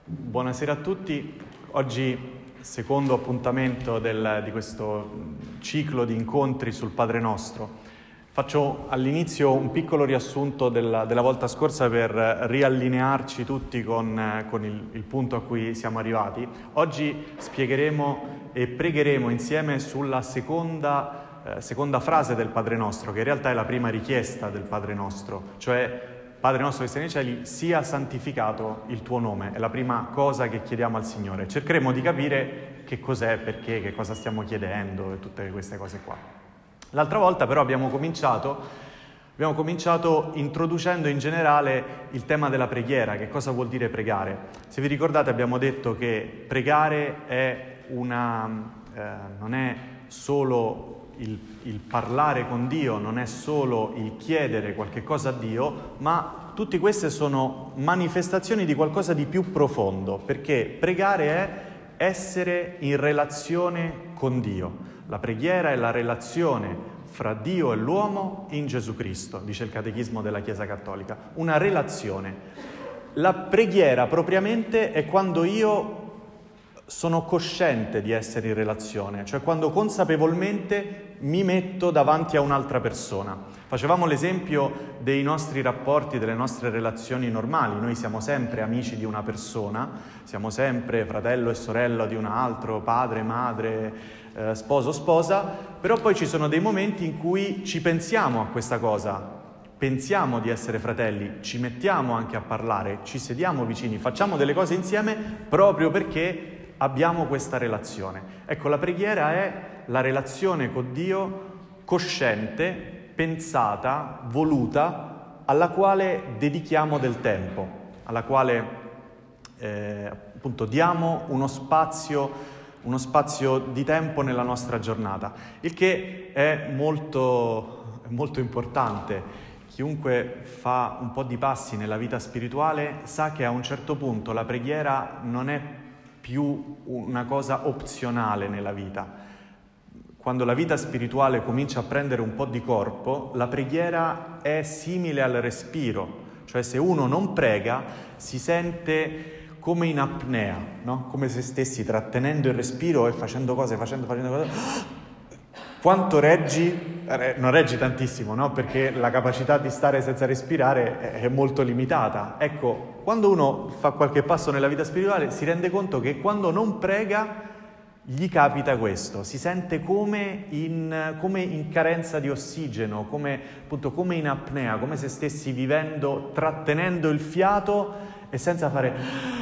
Buonasera a tutti. Oggi, secondo appuntamento di questo ciclo di incontri sul Padre Nostro. Faccio all'inizio un piccolo riassunto della volta scorsa per riallinearci tutti con il punto a cui siamo arrivati. Oggi spiegheremo e pregheremo insieme sulla seconda frase del Padre Nostro, che in realtà è la prima richiesta del Padre Nostro, cioè Padre nostro che sei nei cieli, sia santificato il tuo nome. È la prima cosa che chiediamo al Signore. Cercheremo di capire che cos'è, perché, che cosa stiamo chiedendo e tutte queste cose qua. L'altra volta però abbiamo cominciato introducendo in generale il tema della preghiera. Che cosa vuol dire pregare? Se vi ricordate abbiamo detto che pregare è non è solo il parlare con Dio, non è solo il chiedere qualche cosa a Dio, ma tutte queste sono manifestazioni di qualcosa di più profondo, perché pregare è essere in relazione con Dio. La preghiera è la relazione fra Dio e l'uomo in Gesù Cristo, dice il Catechismo della Chiesa Cattolica. Una relazione. La preghiera propriamente è quando io sono cosciente di essere in relazione, cioè quando consapevolmente mi metto davanti a un'altra persona. Facevamo l'esempio dei nostri rapporti, delle nostre relazioni normali. Noi siamo sempre amici di una persona, siamo sempre fratello e sorella di un altro, padre, madre, sposo, sposa, però poi ci sono dei momenti in cui ci pensiamo a questa cosa, pensiamo di essere fratelli, ci mettiamo anche a parlare, ci sediamo vicini, facciamo delle cose insieme proprio perché abbiamo questa relazione. Ecco, la preghiera è la relazione con Dio cosciente, pensata, voluta, alla quale dedichiamo del tempo, alla quale appunto diamo uno spazio di tempo nella nostra giornata, il che è molto, molto importante. Chiunque fa un po' di passi nella vita spirituale sa che a un certo punto la preghiera non è più una cosa opzionale nella vita. Quando la vita spirituale comincia a prendere un po' di corpo, la preghiera è simile al respiro, cioè se uno non prega si sente come in apnea, no? Come se stessi trattenendo il respiro e facendo cose. Quanto reggi? Non reggi tantissimo, no? Perché la capacità di stare senza respirare è molto limitata. Ecco, quando uno fa qualche passo nella vita spirituale si rende conto che quando non prega gli capita questo, si sente come in carenza di ossigeno, come in apnea, come se stessi vivendo, trattenendo il fiato e senza fare...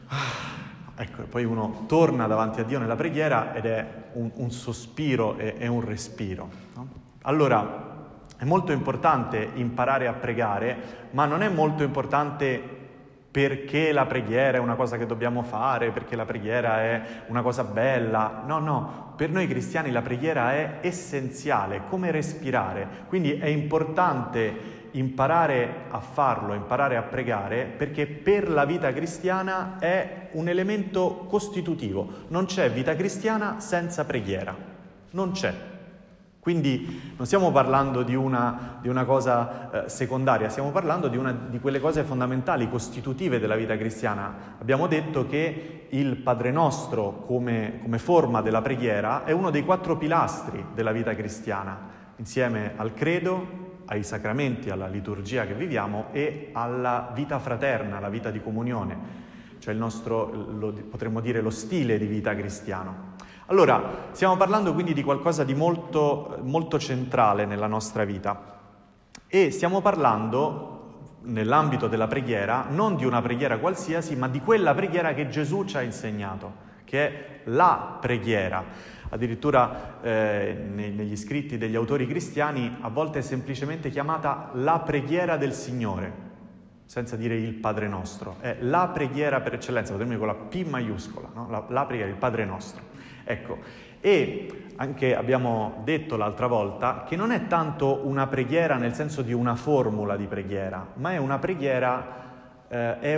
Ecco, poi uno torna davanti a Dio nella preghiera ed è un sospiro e un respiro, no? Allora, è molto importante imparare a pregare, ma non è molto importante perché la preghiera è una cosa che dobbiamo fare, perché la preghiera è una cosa bella. No, per noi cristiani la preghiera è essenziale, come respirare. Quindi è importante imparare a farlo, imparare a pregare, perché per la vita cristiana è un elemento costitutivo. Non c'è vita cristiana senza preghiera, non c'è. Quindi non stiamo parlando di una cosa secondaria, stiamo parlando di quelle cose fondamentali, costitutive della vita cristiana. Abbiamo detto che il Padre Nostro come forma della preghiera è uno dei 4 pilastri della vita cristiana, insieme al credo, ai sacramenti, alla liturgia che viviamo e alla vita fraterna, alla vita di comunione, cioè potremmo dire lo stile di vita cristiano. Allora, stiamo parlando quindi di qualcosa di molto, molto centrale nella nostra vita e stiamo parlando, nell'ambito della preghiera, non di una preghiera qualsiasi, ma di quella preghiera che Gesù ci ha insegnato, che è la preghiera. Addirittura negli scritti degli autori cristiani a volte è semplicemente chiamata la preghiera del Signore, senza dire il Padre Nostro. È la preghiera per eccellenza, potremmo dire con la P maiuscola, no? La preghiera, il Padre Nostro. Ecco, e anche abbiamo detto l'altra volta che non è tanto una preghiera nel senso di una formula di preghiera, ma è una preghiera, è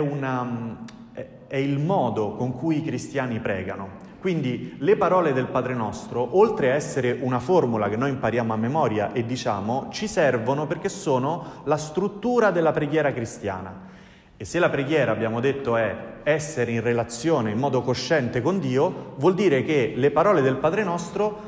il modo con cui i cristiani pregano. Quindi le parole del Padre Nostro, oltre a essere una formula che noi impariamo a memoria e diciamo, ci servono perché sono la struttura della preghiera cristiana. E se la preghiera, abbiamo detto, è essere in relazione in modo cosciente con Dio, vuol dire che le parole del Padre nostro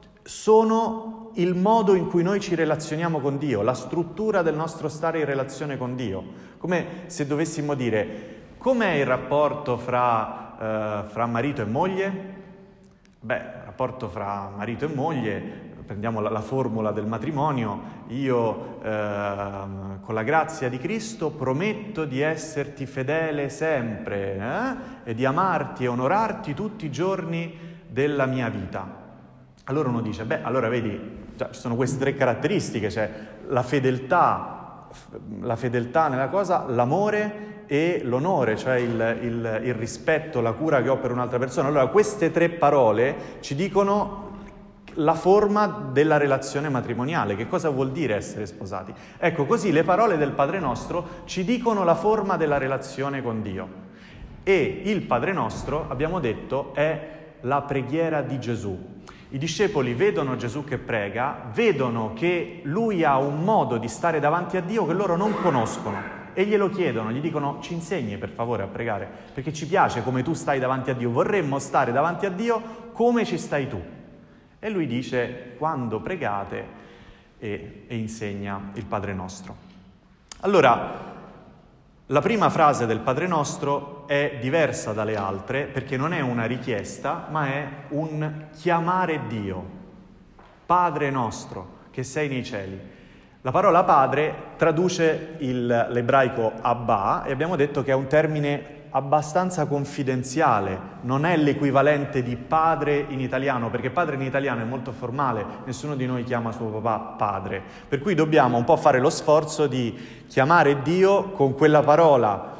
sono il modo in cui noi ci relazioniamo con Dio, la struttura del nostro stare in relazione con Dio. Come se dovessimo dire, com'è il rapporto fra marito e moglie? Beh, il rapporto fra marito e moglie, prendiamo la formula del matrimonio, io con la grazia di Cristo prometto di esserti fedele sempre e di amarti e onorarti tutti i giorni della mia vita. Allora uno dice, beh, allora vedi, ci sono queste 3 caratteristiche, cioè la fedeltà nella cosa, l'amore e l'onore, cioè il rispetto, la cura che ho per un'altra persona. Allora queste 3 parole ci dicono la forma della relazione matrimoniale, che cosa vuol dire essere sposati. Ecco, così le parole del Padre nostro ci dicono la forma della relazione con Dio. E il Padre nostro, abbiamo detto, è la preghiera di Gesù. I discepoli vedono Gesù che prega, vedono che lui ha un modo di stare davanti a Dio che loro non conoscono e glielo chiedono, gli dicono: ci insegni per favore a pregare, perché ci piace come tu stai davanti a Dio, vorremmo stare davanti a Dio come ci stai tu. E lui dice: quando pregate, e insegna il Padre nostro. Allora, la prima frase del Padre nostro è diversa dalle altre perché non è una richiesta, ma è un chiamare Dio. Padre nostro, che sei nei cieli. La parola padre traduce l'ebraico Abba e abbiamo detto che è un termine abbastanza confidenziale, non è l'equivalente di padre in italiano, perché padre in italiano è molto formale, nessuno di noi chiama suo papà padre, per cui dobbiamo un po' fare lo sforzo di chiamare Dio con quella parola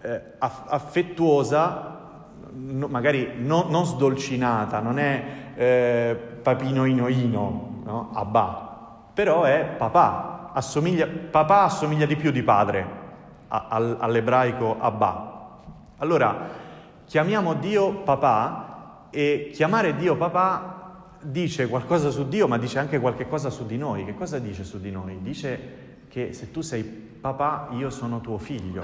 affettuosa, magari non sdolcinata, non è papino inoino, no? Abba, però è papà, assomiglia di più di padre all'ebraico Abba. Allora, chiamiamo Dio papà, e chiamare Dio papà dice qualcosa su Dio, ma dice anche qualche cosa su di noi. Che cosa dice su di noi? Dice che se tu sei papà, io sono tuo figlio.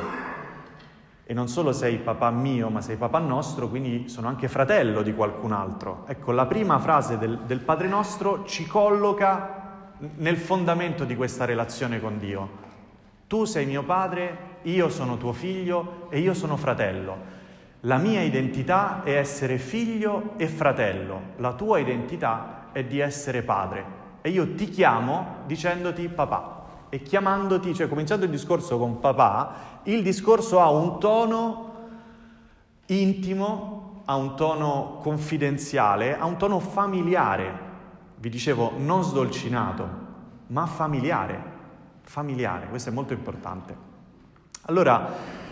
E non solo sei papà mio, ma sei papà nostro, quindi sono anche fratello di qualcun altro. Ecco, la prima frase del Padre nostro ci colloca nel fondamento di questa relazione con Dio. Tu sei mio padre, io sono tuo figlio e io sono fratello. La mia identità è essere figlio e fratello, la tua identità è di essere padre. E io ti chiamo dicendoti papà. E chiamandoti, cioè cominciando il discorso con papà, il discorso ha un tono intimo, ha un tono confidenziale, ha un tono familiare. Vi dicevo, non sdolcinato, ma familiare. Familiare, questo è molto importante. Allora,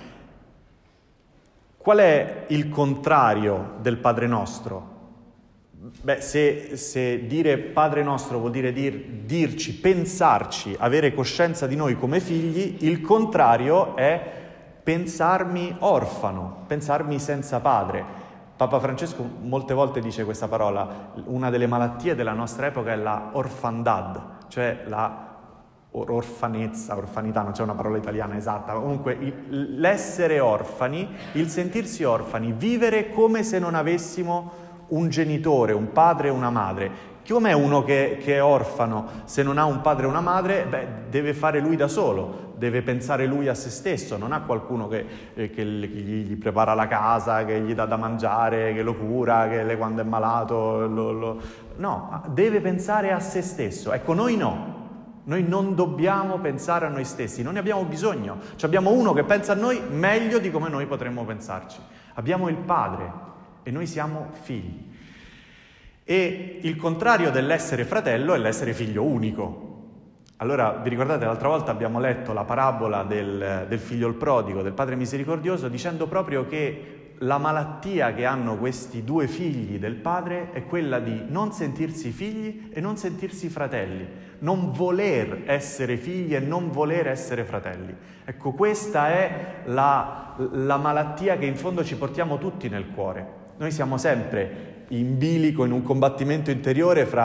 qual è il contrario del Padre nostro? Beh, se dire Padre nostro vuol dire dirci, pensarci, avere coscienza di noi come figli, il contrario è pensarmi orfano, pensarmi senza padre. Papa Francesco molte volte dice questa parola: una delle malattie della nostra epoca è la orfandad, cioè la orfanità, non c'è una parola italiana esatta, comunque l'essere orfani, il sentirsi orfani, vivere come se non avessimo un genitore, un padre e una madre. Com'è uno che è orfano se non ha un padre e una madre? Beh, deve fare lui da solo, deve pensare lui a se stesso, non ha qualcuno che gli prepara la casa, che gli dà da mangiare, che lo cura, che quando è malato no, deve pensare a se stesso. Ecco, noi no. Noi non dobbiamo pensare a noi stessi, non ne abbiamo bisogno. Cioè abbiamo uno che pensa a noi meglio di come noi potremmo pensarci. Abbiamo il Padre e noi siamo figli. E il contrario dell'essere fratello è l'essere figlio unico. Allora, vi ricordate, l'altra volta abbiamo letto la parabola del figlio il prodigo, del padre misericordioso, dicendo proprio che la malattia che hanno questi due figli del padre è quella di non sentirsi figli e non sentirsi fratelli, non voler essere figli e non voler essere fratelli. Ecco, questa è la malattia che in fondo ci portiamo tutti nel cuore. Noi siamo sempre in bilico, in un combattimento interiore fra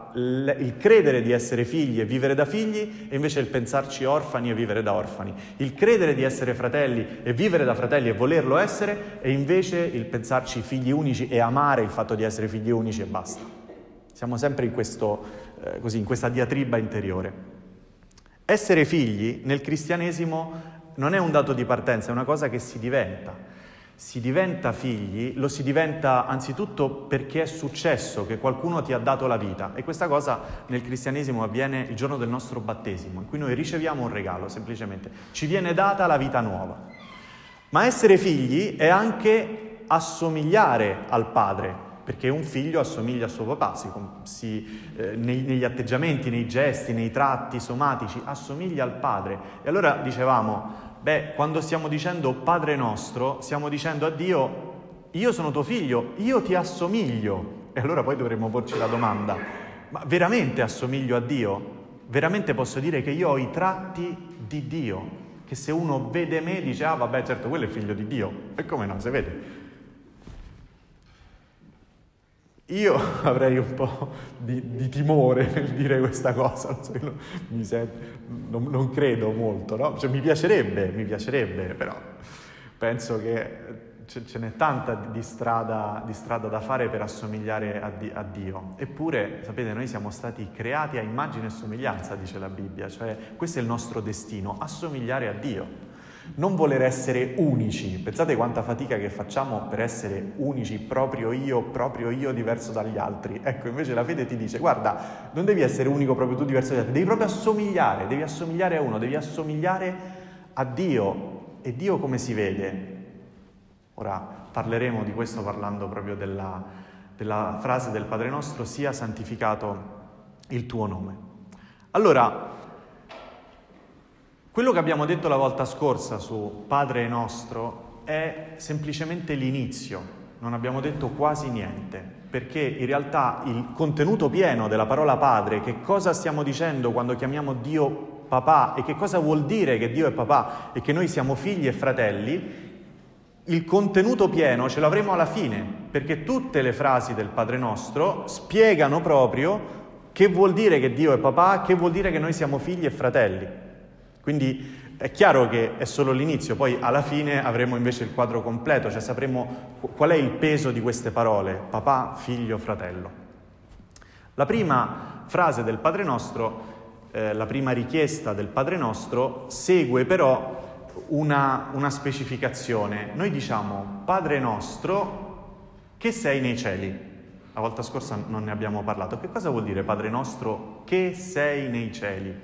il credere di essere figli e vivere da figli e invece il pensarci orfani e vivere da orfani. Il credere di essere fratelli e vivere da fratelli e volerlo essere e invece il pensarci figli unici e amare il fatto di essere figli unici e basta. Siamo sempre in in questa diatriba interiore. Essere figli nel cristianesimo non è un dato di partenza, è una cosa che si diventa. Si diventa figli, lo si diventa anzitutto perché è successo che qualcuno ti ha dato la vita e questa cosa nel cristianesimo avviene il giorno del nostro battesimo, in cui noi riceviamo un regalo, semplicemente. Ci viene data la vita nuova. Ma essere figli è anche assomigliare al padre, perché un figlio assomiglia a suo papà, negli atteggiamenti, nei gesti, nei tratti somatici, assomiglia al padre. E allora dicevamo, quando stiamo dicendo Padre nostro, stiamo dicendo a Dio, io sono tuo figlio, io ti assomiglio. E allora poi dovremmo porci la domanda, ma veramente assomiglio a Dio? Veramente posso dire che io ho i tratti di Dio? Che se uno vede me dice, vabbè certo, quello è figlio di Dio. E come no, si vede? Io avrei un po' di timore nel dire questa cosa, non credo molto, no? Cioè, mi piacerebbe, però penso che ce n'è tanta di strada da fare per assomigliare a Dio. Eppure, sapete, noi siamo stati creati a immagine e somiglianza, dice la Bibbia, cioè questo è il nostro destino, assomigliare a Dio. Non voler essere unici, pensate quanta fatica che facciamo per essere unici, proprio io diverso dagli altri. Ecco, invece la fede ti dice, guarda, non devi essere unico proprio tu diverso dagli altri, devi proprio devi assomigliare a uno, devi assomigliare a Dio. E Dio come si vede? Ora parleremo di questo parlando proprio della frase del Padre nostro, sia santificato il tuo nome. Allora, quello che abbiamo detto la volta scorsa su Padre nostro è semplicemente l'inizio, non abbiamo detto quasi niente, perché in realtà il contenuto pieno della parola Padre, che cosa stiamo dicendo quando chiamiamo Dio papà e che cosa vuol dire che Dio è papà e che noi siamo figli e fratelli, il contenuto pieno ce l'avremo alla fine, perché tutte le frasi del Padre nostro spiegano proprio che vuol dire che Dio è papà, che vuol dire che noi siamo figli e fratelli. Quindi è chiaro che è solo l'inizio, poi alla fine avremo invece il quadro completo, cioè sapremo qual è il peso di queste parole, papà, figlio, fratello. La prima frase del Padre nostro, la prima richiesta del Padre nostro, segue però una specificazione. Noi diciamo, Padre nostro, che sei nei cieli. La volta scorsa non ne abbiamo parlato. Che cosa vuol dire Padre nostro, che sei nei cieli?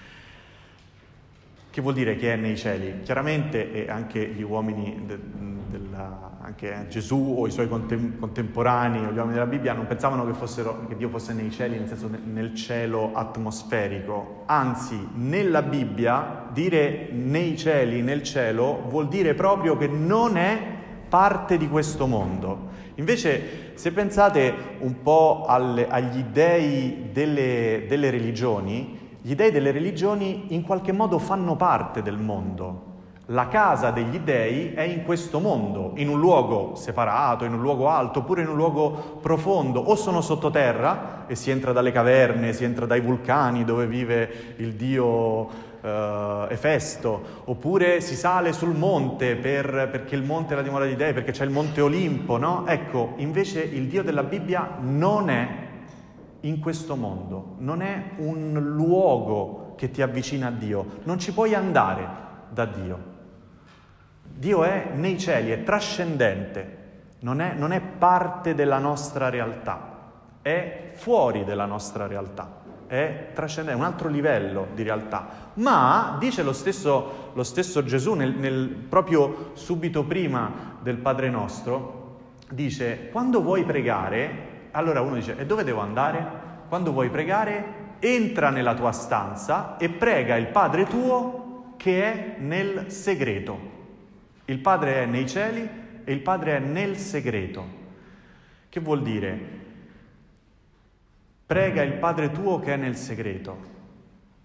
Che vuol dire che è nei cieli? Chiaramente, e anche gli uomini, anche Gesù o i suoi contemporanei, o gli uomini della Bibbia, non pensavano che Dio fosse nei cieli, nel senso nel cielo atmosferico. Anzi, nella Bibbia, dire nei cieli, nel cielo, vuol dire proprio che non è parte di questo mondo. Invece, se pensate un po' agli dei delle religioni, gli dei delle religioni in qualche modo fanno parte del mondo. La casa degli dei è in questo mondo, in un luogo separato, in un luogo alto, oppure in un luogo profondo, o sono sottoterra e si entra dalle caverne, si entra dai vulcani dove vive il dio Efesto, oppure si sale sul monte perché il monte è la dimora dei dei, perché c'è il monte Olimpo, no? Ecco, invece il Dio della Bibbia non è in questo mondo, non è un luogo che ti avvicina a Dio, non ci puoi andare da Dio. Dio è nei cieli, è trascendente, non è parte della nostra realtà, è fuori della nostra realtà, è trascendente, è un altro livello di realtà. Ma, dice lo stesso Gesù proprio subito prima del Padre nostro, dice, quando vuoi pregare, allora uno dice, e dove devo andare? Quando vuoi pregare, entra nella tua stanza e prega il Padre tuo che è nel segreto. Il Padre è nei cieli e il Padre è nel segreto. Che vuol dire? Prega il Padre tuo che è nel segreto.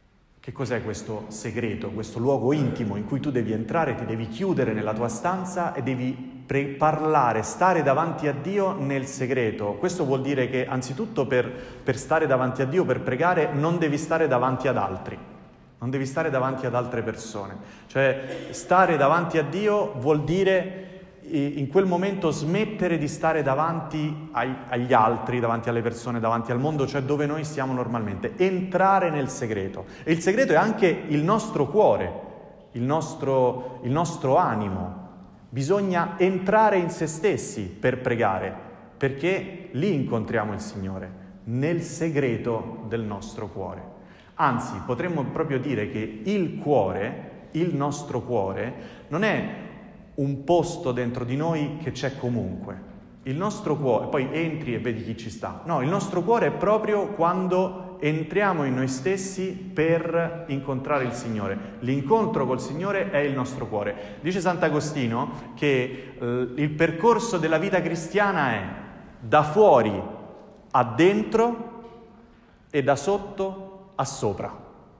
Che cos'è questo segreto, questo luogo intimo in cui tu devi entrare, ti devi chiudere nella tua stanza e devi parlare, stare davanti a Dio nel segreto? Questo vuol dire che anzitutto per stare davanti a Dio, per pregare, non devi stare davanti ad altri, non devi stare davanti ad altre persone. Cioè, stare davanti a Dio vuol dire in quel momento smettere di stare davanti agli altri, davanti alle persone, davanti al mondo, cioè dove noi stiamo normalmente, entrare nel segreto. E il segreto è anche il nostro cuore, il nostro animo. Bisogna entrare in se stessi per pregare, perché lì incontriamo il Signore, nel segreto del nostro cuore. Anzi, potremmo proprio dire che il cuore, il nostro cuore, non è un posto dentro di noi che c'è comunque. Il nostro cuore, poi entri e vedi chi ci sta. No, il nostro cuore è proprio quando entriamo in noi stessi per incontrare il Signore. L'incontro col Signore è il nostro cuore. Dice Sant'Agostino che il percorso della vita cristiana è da fuori a dentro e da sotto a sopra.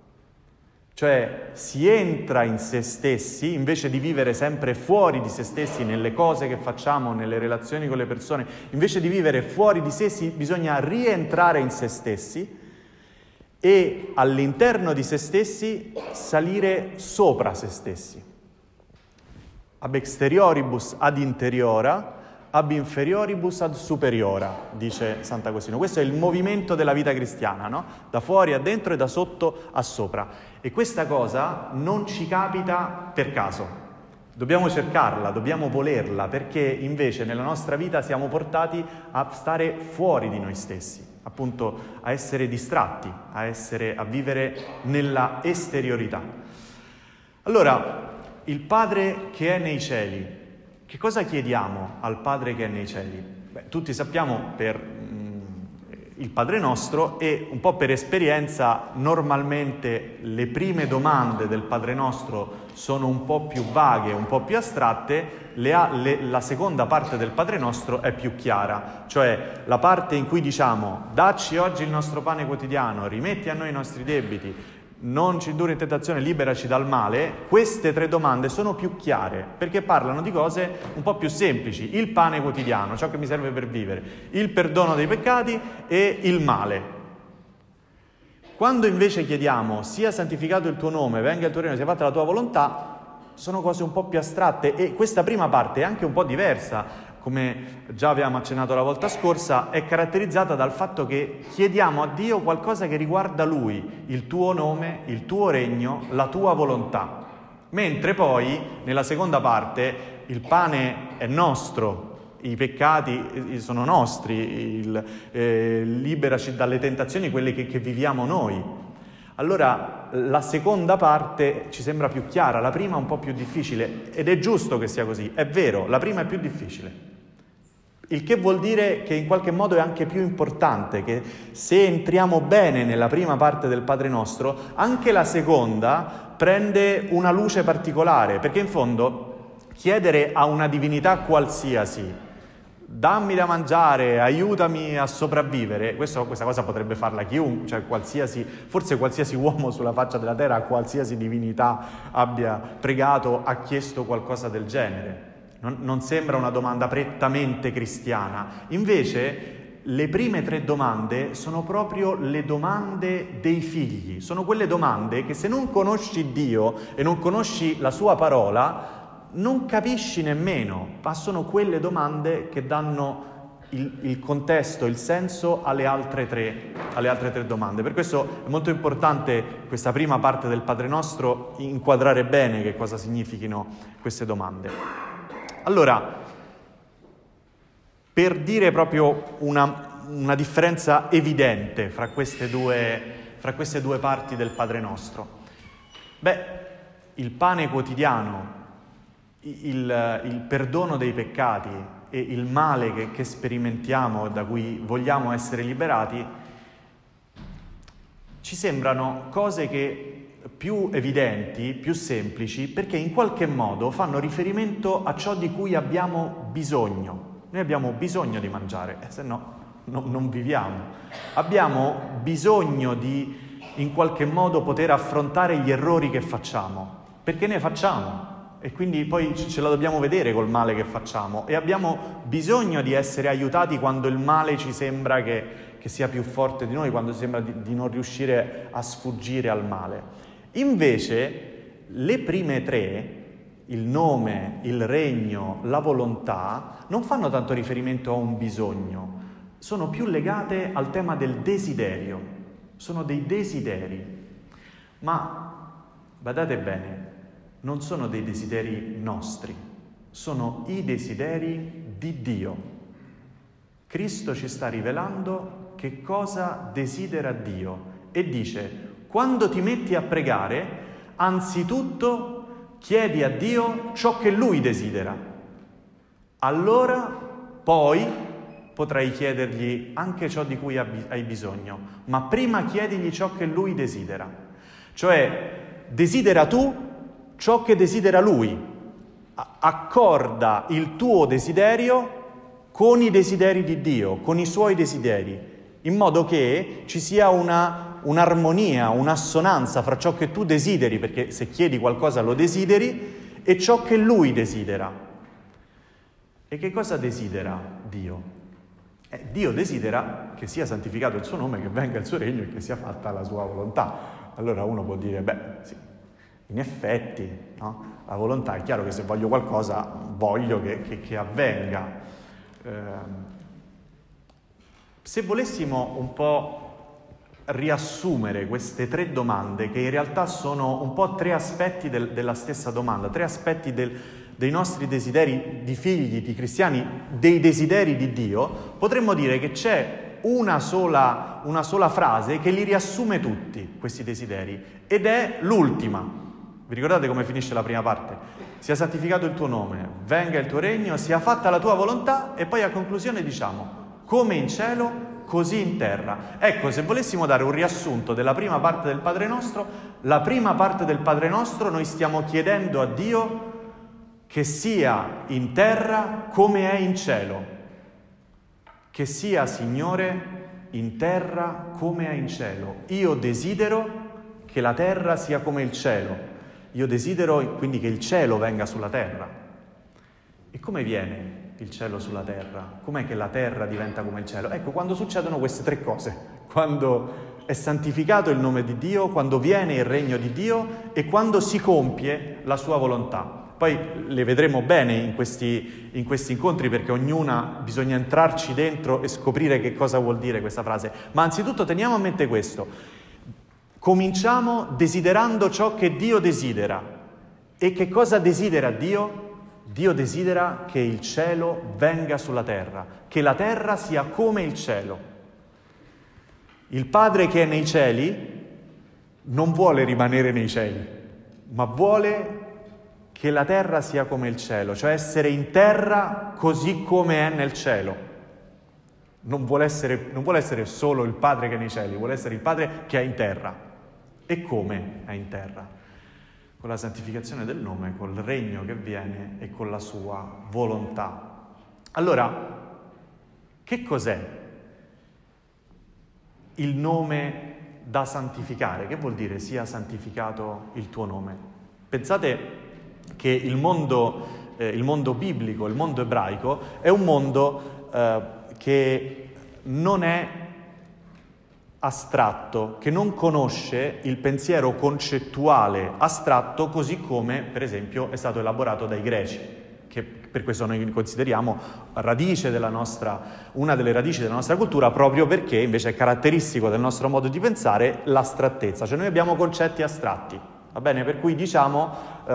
Cioè si entra in se stessi, invece di vivere sempre fuori di se stessi, nelle cose che facciamo, nelle relazioni con le persone, invece di vivere fuori di se stessi, bisogna rientrare in se stessi e all'interno di se stessi salire sopra se stessi. Ab exterioribus ad interiora, ab inferioribus ad superiora, dice Sant'Agostino. Questo è il movimento della vita cristiana, no? Da fuori a dentro e da sotto a sopra. E questa cosa non ci capita per caso. Dobbiamo cercarla, dobbiamo volerla, perché invece nella nostra vita siamo portati a stare fuori di noi stessi, appunto a essere distratti, a vivere nella esteriorità. Allora, il Padre che è nei cieli, che cosa chiediamo al Padre che è nei cieli? Beh, tutti sappiamo per il Padre Nostro e un po' per esperienza normalmente le prime domande del Padre Nostro sono un po' più vaghe, un po' più astratte, la seconda parte del Padre Nostro è più chiara, cioè la parte in cui diciamo dacci oggi il nostro pane quotidiano, rimetti a noi i nostri debiti, non ci indurre in tentazione, liberaci dal male. Queste tre domande sono più chiare perché parlano di cose un po' più semplici: il pane quotidiano, ciò che mi serve per vivere, il perdono dei peccati e il male. Quando invece chiediamo sia santificato il tuo nome, venga il tuo regno, sia fatta la tua volontà, sono cose un po' più astratte e questa prima parte è anche un po' diversa. Come già abbiamo accennato la volta scorsa, è caratterizzata dal fatto che chiediamo a Dio qualcosa che riguarda Lui, il tuo nome, il tuo regno, la tua volontà. Mentre poi, nella seconda parte, il pane è nostro, i peccati sono nostri, liberaci dalle tentazioni, quelle che viviamo noi. Allora, la seconda parte ci sembra più chiara, la prima un po' più difficile, ed è giusto che sia così, è vero, la prima è più difficile. Il che vuol dire che in qualche modo è anche più importante, che se entriamo bene nella prima parte del Padre Nostro, anche la seconda prende una luce particolare, perché in fondo chiedere a una divinità qualsiasi, dammi da mangiare, aiutami a sopravvivere, questa cosa potrebbe farla chiunque, cioè forse qualsiasi uomo sulla faccia della terra, a qualsiasi divinità abbia pregato, ha chiesto qualcosa del genere. Non sembra una domanda prettamente cristiana. Invece le prime tre domande sono proprio le domande dei figli. Sono quelle domande che se non conosci Dio e non conosci la sua parola, non capisci nemmeno, ma sono quelle domande che danno il contesto, il senso alle altre tre domande. Per questo è molto importante questa prima parte del Padre Nostro inquadrare bene che cosa significhino queste domande. Allora, per dire proprio una differenza evidente fra queste due parti del Padre Nostro, il pane quotidiano, il perdono dei peccati e il male che sperimentiamo, da cui vogliamo essere liberati, ci sembrano cose che più evidenti, più semplici, perché in qualche modo fanno riferimento a ciò di cui abbiamo bisogno. Noi abbiamo bisogno di mangiare, se no non viviamo. Abbiamo bisogno di in qualche modo poter affrontare gli errori che facciamo, perché ne facciamo. E quindi poi ce la dobbiamo vedere col male che facciamo e abbiamo bisogno di essere aiutati quando il male ci sembra che sia più forte di noi, quando sembra di non riuscire a sfuggire al male. Invece le prime tre, il nome, il regno, la volontà, non fanno tanto riferimento a un bisogno, sono più legate al tema del desiderio, sono dei desideri. Ma badate bene, non sono dei desideri nostri, sono i desideri di Dio. Cristo ci sta rivelando che cosa desidera Dio e dice: quando ti metti a pregare, anzitutto chiedi a Dio ciò che Lui desidera. Allora poi potrai chiedergli anche ciò di cui hai bisogno, ma prima chiedigli ciò che Lui desidera. Cioè, desidera tu ciò che desidera Lui. Accorda il tuo desiderio con i desideri di Dio, con i Suoi desideri, in modo che ci sia un'armonia, un'assonanza fra ciò che tu desideri, perché se chiedi qualcosa lo desideri, e ciò che Lui desidera. E che cosa desidera Dio? Dio desidera che sia santificato il suo nome, che venga il suo regno e che sia fatta la sua volontà. Allora uno può dire, sì, in effetti, no? La volontà, è chiaro che se voglio qualcosa, voglio che avvenga. Se volessimo un po' riassumere queste tre domande, che in realtà sono un po' tre aspetti della stessa domanda, tre aspetti dei nostri desideri di figli, di cristiani, dei desideri di Dio, potremmo dire che c'è una sola frase che li riassume tutti, questi desideri, ed è l'ultima. Vi ricordate come finisce la prima parte? Sia santificato il tuo nome, venga il tuo regno, sia fatta la tua volontà, e poi a conclusione diciamo: come in cielo, così in terra. Ecco, se volessimo dare un riassunto della prima parte del Padre Nostro, la prima parte del Padre Nostro noi stiamo chiedendo a Dio che sia in terra come è in cielo. Che sia, Signore, in terra come è in cielo. Io desidero che la terra sia come il cielo. Io desidero quindi che il cielo venga sulla terra. E come viene il cielo sulla terra? Com'è che la terra diventa come il cielo? Ecco, quando succedono queste tre cose, quando è santificato il nome di Dio, quando viene il regno di Dio e quando si compie la sua volontà. Poi le vedremo bene in questi incontri, perché ognuna bisogna entrarci dentro e scoprire che cosa vuol dire questa frase. Ma anzitutto teniamo a mente questo. Cominciamo desiderando ciò che Dio desidera. E che cosa desidera Dio? Dio desidera che il cielo venga sulla terra, che la terra sia come il cielo. Il Padre che è nei cieli non vuole rimanere nei cieli, ma vuole che la terra sia come il cielo, cioè essere in terra così come è nel cielo. Non vuole essere solo il Padre che è nei cieli, vuole essere il Padre che è in terra. E come è in terra? Con la santificazione del nome, col regno che viene e con la sua volontà. Allora, che cos'è il nome da santificare? Che vuol dire sia santificato il tuo nome? Pensate che il mondo biblico, il mondo ebraico, è un mondo che non è astratto, che non conosce il pensiero concettuale astratto così come, per esempio, è stato elaborato dai greci, che per questo noi consideriamo una delle radici della nostra cultura, proprio perché invece è caratteristico del nostro modo di pensare l'astrattezza, cioè noi abbiamo concetti astratti, va bene? Per cui diciamo,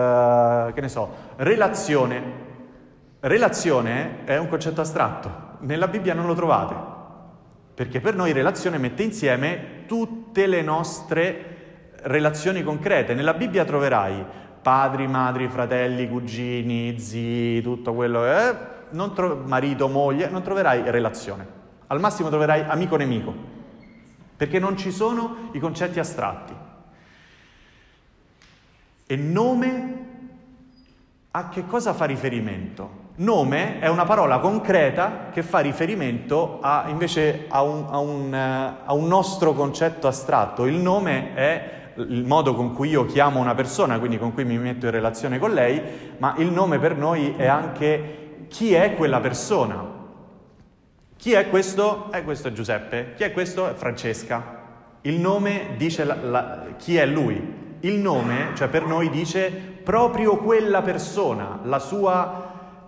relazione. Relazione è un concetto astratto, nella Bibbia non lo trovate. Perché per noi relazione mette insieme tutte le nostre relazioni concrete. Nella Bibbia troverai padri, madri, fratelli, cugini, zii, tutto quello marito, moglie, non troverai relazione. Al massimo troverai amico-nemico, perché non ci sono i concetti astratti. E nome a che cosa fa riferimento? Nome è una parola concreta che fa riferimento invece a un nostro concetto astratto. Il nome è il modo con cui io chiamo una persona, quindi con cui mi metto in relazione con lei, ma il nome per noi è anche chi è quella persona. Chi è questo? Questo è Giuseppe. Chi è questo? È Francesca. Il nome dice chi è lui. Il nome, cioè per noi, dice proprio quella persona, la sua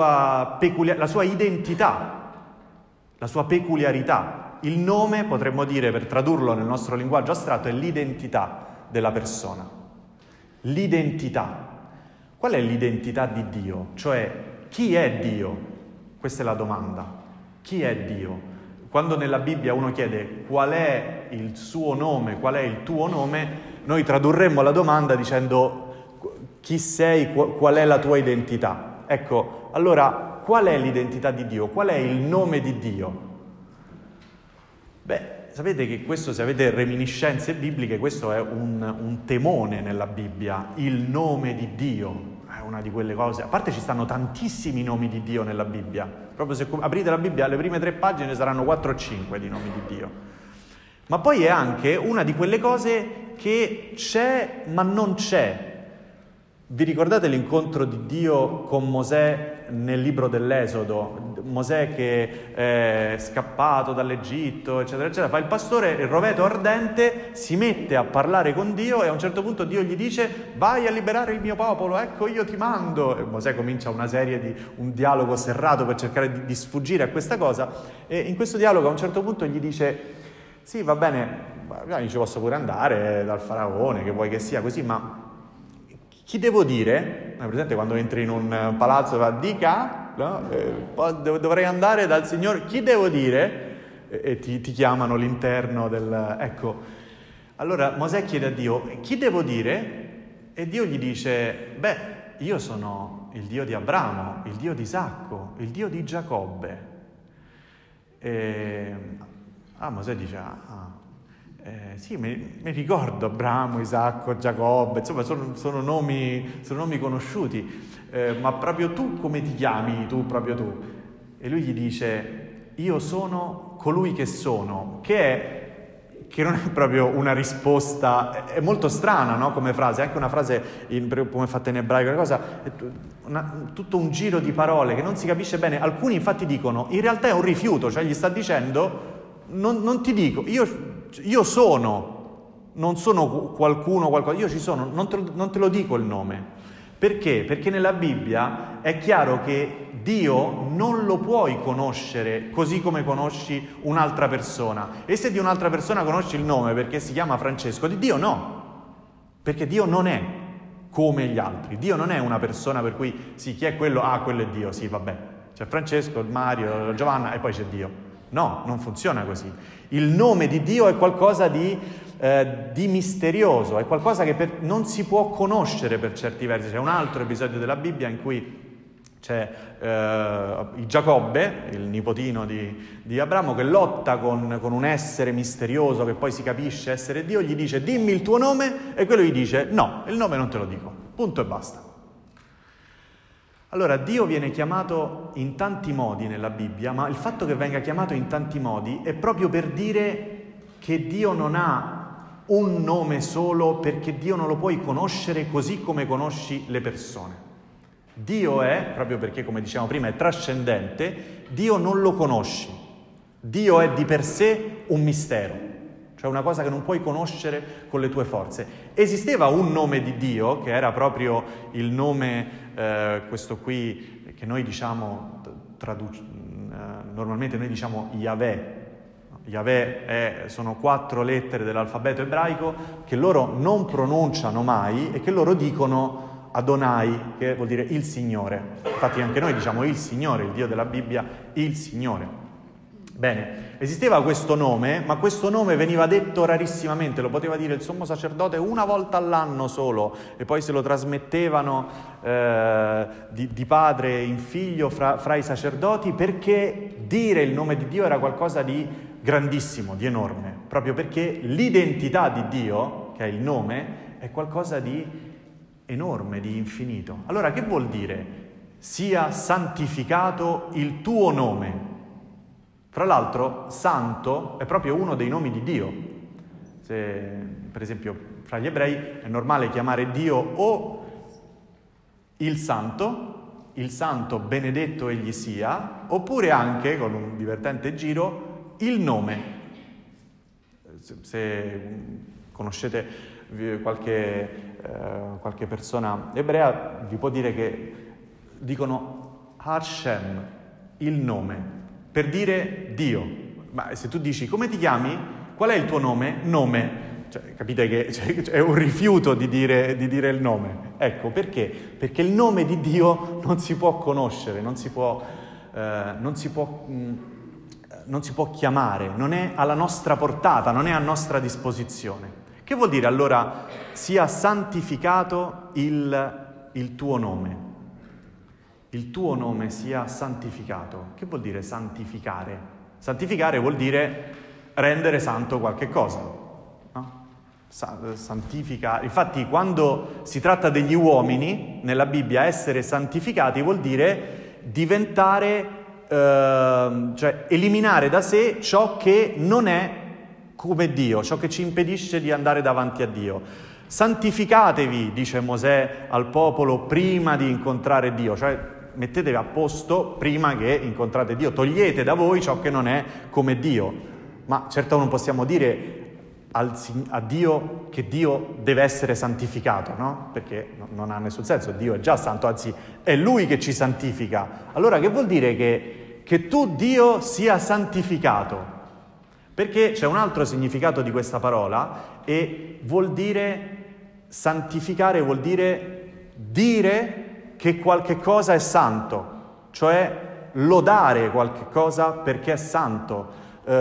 identità, la sua peculiarità. Il nome, potremmo dire, per tradurlo nel nostro linguaggio astratto, è l'identità della persona. L'identità. Qual è l'identità di Dio? Cioè, chi è Dio? Questa è la domanda. Chi è Dio? Quando nella Bibbia uno chiede qual è il suo nome, qual è il tuo nome, noi tradurremmo la domanda dicendo chi sei, qual è la tua identità. Ecco, allora, qual è l'identità di Dio? Qual è il nome di Dio? Beh, sapete che questo, se avete reminiscenze bibliche, questo è un temone nella Bibbia, il nome di Dio. È una di quelle cose, a parte ci stanno tantissimi nomi di Dio nella Bibbia, proprio se aprite la Bibbia, le prime 3 pagine saranno 4 o 5 di nomi di Dio. Ma poi è anche una di quelle cose che c'è ma non c'è. Vi ricordate l'incontro di Dio con Mosè nel libro dell'Esodo? Mosè che è scappato dall'Egitto, eccetera, eccetera, fa il pastore, il roveto ardente, si mette a parlare con Dio e a un certo punto Dio gli dice vai a liberare il mio popolo, ecco io ti mando. E Mosè comincia un dialogo serrato per cercare di sfuggire a questa cosa, e in questo dialogo a un certo punto gli dice sì, va bene, io ci posso pure andare dal faraone, che vuoi che sia così, ma chi devo dire? È presente quando entri in un palazzo e va dica, no? Dovrei andare dal Signore, chi devo dire? E ti chiamano l'interno del... Ecco, allora Mosè chiede a Dio, chi devo dire? E Dio gli dice, beh, io sono il Dio di Abramo, il Dio di Isacco, il Dio di Giacobbe. Mosè dice, sì, mi ricordo Abramo, Isacco, Giacobbe, insomma sono nomi conosciuti, ma proprio tu come ti chiami, proprio tu? E lui gli dice, io sono colui che sono, che non è proprio una risposta, è molto strana, no? Come frase, anche una frase come fatta in ebraico, una cosa, tutto un giro di parole che non si capisce bene. Alcuni infatti dicono, in realtà è un rifiuto, cioè gli sta dicendo, non ti dico, io sono, non sono qualcuno, qualcosa, io ci sono, non te lo dico il nome. Perché? Perché nella Bibbia è chiaro che Dio non lo puoi conoscere così come conosci un'altra persona. E se di un'altra persona conosci il nome perché si chiama Francesco, di Dio no. Perché Dio non è come gli altri. Dio non è una persona per cui, sì, chi è quello? Quello è Dio, sì, vabbè. C'è Francesco, Mario, Giovanna e poi c'è Dio. No, non funziona così. Il nome di Dio è qualcosa di misterioso, è qualcosa che non si può conoscere per certi versi. C'è un altro episodio della Bibbia in cui c'è Giacobbe, il nipotino di Abramo, che lotta con un essere misterioso che poi si capisce essere Dio, gli dice dimmi il tuo nome, e quello gli dice no, il nome non te lo dico, punto e basta. Allora, Dio viene chiamato in tanti modi nella Bibbia, ma il fatto che venga chiamato in tanti modi è proprio per dire che Dio non ha un nome solo, perché Dio non lo puoi conoscere così come conosci le persone. Dio è, proprio perché, come dicevamo prima, è trascendente, Dio non lo conosci. Dio è di per sé un mistero, cioè una cosa che non puoi conoscere con le tue forze. Esisteva un nome di Dio, che era proprio il nome, questo qui, che noi diciamo, normalmente noi diciamo Yahweh. Yahweh sono 4 lettere dell'alfabeto ebraico che loro non pronunciano mai e che loro dicono Adonai, che vuol dire il Signore. Infatti anche noi diciamo il Signore, il Dio della Bibbia, il Signore. Bene, esisteva questo nome, ma questo nome veniva detto rarissimamente, lo poteva dire il sommo sacerdote una volta all'anno solo, e poi se lo trasmettevano di padre in figlio fra i sacerdoti, perché dire il nome di Dio era qualcosa di grandissimo, di enorme, proprio perché l'identità di Dio, che è il nome, è qualcosa di enorme, di infinito. Allora, che vuol dire? Sia santificato il tuo nome. Fra l'altro, santo è proprio uno dei nomi di Dio. Se, per esempio, fra gli ebrei è normale chiamare Dio o il santo benedetto egli sia, oppure anche, con un divertente giro, il nome. Se conoscete qualche persona ebrea, vi può dire che dicono Hashem, il nome, per dire Dio. Ma se tu dici come ti chiami? Qual è il tuo nome? Nome. Cioè, capite che è un rifiuto di dire il nome. Ecco, perché? Perché il nome di Dio non si può conoscere, non si può chiamare, non è alla nostra portata, non è a nostra disposizione. Che vuol dire allora sia santificato il tuo nome? Il tuo nome sia santificato. Che vuol dire santificare? Santificare vuol dire rendere santo qualche cosa, no? Santifica. Infatti, quando si tratta degli uomini, nella Bibbia, essere santificati vuol dire diventare, cioè eliminare da sé ciò che non è come Dio, ciò che ci impedisce di andare davanti a Dio. Santificatevi, dice Mosè al popolo, prima di incontrare Dio, cioè mettetevi a posto prima che incontrate Dio, togliete da voi ciò che non è come Dio. Ma certo non possiamo dire a Dio che Dio deve essere santificato, no? Perché non ha nessun senso, Dio è già santo, anzi è Lui che ci santifica. Allora che vuol dire che tu, Dio, sia santificato? Perché c'è un altro significato di questa parola e vuol dire santificare, vuol dire che qualche cosa è santo, cioè lodare qualche cosa perché è santo,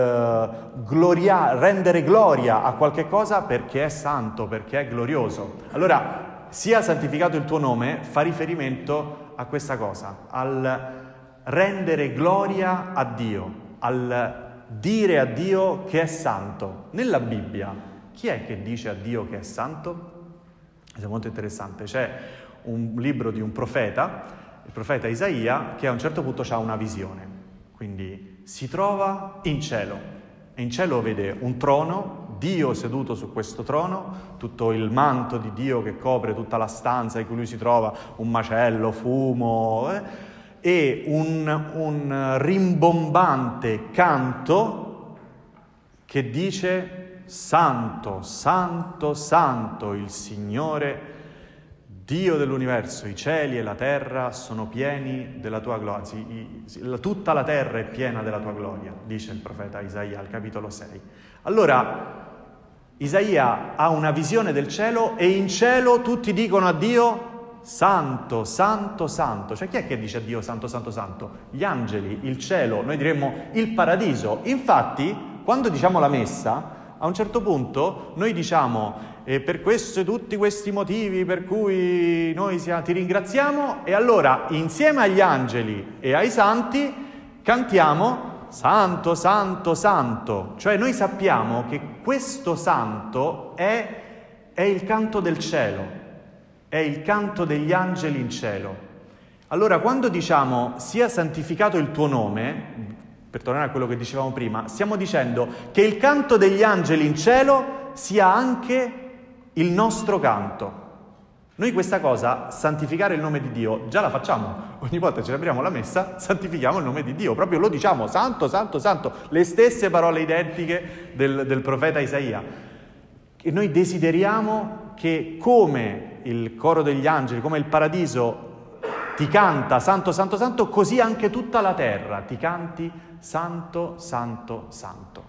rendere gloria a qualche cosa perché è santo, perché è glorioso. Allora, sia santificato il tuo nome fa riferimento a questa cosa, al rendere gloria a Dio, al dire a Dio che è santo. Nella Bibbia, chi è che dice a Dio che è santo? È molto interessante. C'è un libro di un profeta, il profeta Isaia, che a un certo punto ha una visione. Quindi si trova in cielo e in cielo vede un trono, Dio seduto su questo trono, tutto il manto di Dio che copre tutta la stanza in cui lui si trova, un macello, fumo, e un rimbombante canto che dice: Santo, Santo, Santo, il Signore, Dio dell'universo, i cieli e la terra sono pieni della tua gloria, anzi, tutta la terra è piena della tua gloria, dice il profeta Isaia al capitolo 6. Allora, Isaia ha una visione del cielo e in cielo tutti dicono a Dio: Santo, Santo, Santo. Cioè chi è che dice a Dio Santo, Santo, Santo? Gli angeli, il cielo, noi diremmo il paradiso. Infatti, quando diciamo la messa, a un certo punto noi diciamo per questo, tutti questi motivi per cui noi ti ringraziamo, e allora insieme agli angeli e ai santi cantiamo Santo, Santo, Santo. Cioè noi sappiamo che questo santo è il canto del cielo, è il canto degli angeli in cielo. Allora quando diciamo sia santificato il tuo nome, per tornare a quello che dicevamo prima, stiamo dicendo che il canto degli angeli in cielo sia anche il nostro canto. Noi questa cosa, santificare il nome di Dio, già la facciamo. Ogni volta che celebriamo la messa, santifichiamo il nome di Dio. Proprio lo diciamo, Santo, Santo, Santo. Le stesse parole identiche del profeta Isaia. E noi desideriamo che come il coro degli angeli, come il paradiso ti canta Santo, Santo, Santo, così anche tutta la terra ti canti Santo, Santo, Santo.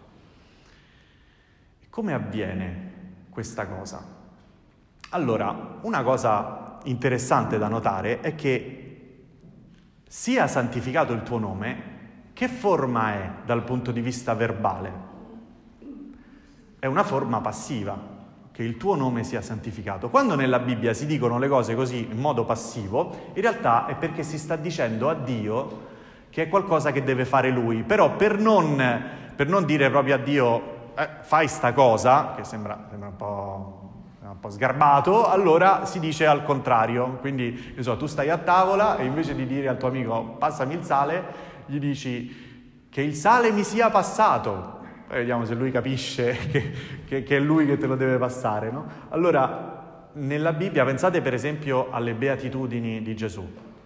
E come avviene questa cosa? Allora, una cosa interessante da notare è che sia santificato il tuo nome, che forma è dal punto di vista verbale? È una forma passiva, che il tuo nome sia santificato. Quando nella Bibbia si dicono le cose così in modo passivo, in realtà è perché si sta dicendo a Dio che è qualcosa che deve fare Lui. Però per non dire proprio a Dio fai sta cosa, che sembra un po' un po' sgarbato, allora si dice al contrario. Quindi, tu stai a tavola e invece di dire al tuo amico passami il sale, gli dici che il sale mi sia passato. Poi vediamo se lui capisce che è lui che te lo deve passare, no? Allora, nella Bibbia, pensate per esempio alle beatitudini di Gesù.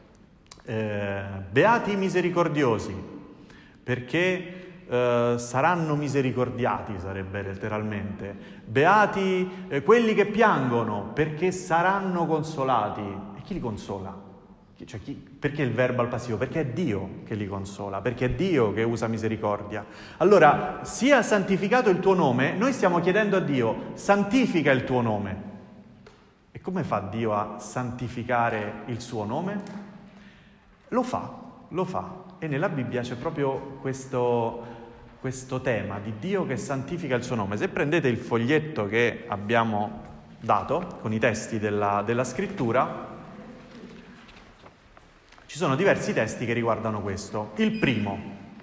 Beati i misericordiosi, perché saranno misericordiati, sarebbe letteralmente. Beati quelli che piangono, perché saranno consolati. E chi li consola? Perché il verbo al passivo? Perché è Dio che li consola, perché è Dio che usa misericordia. Allora, sia santificato il tuo nome, noi stiamo chiedendo a Dio, santifica il tuo nome. E come fa Dio a santificare il suo nome? Lo fa. E nella Bibbia c'è proprio questo tema di Dio che santifica il suo nome. Se prendete il foglietto che abbiamo dato con i testi della scrittura, ci sono diversi testi che riguardano questo. Il primo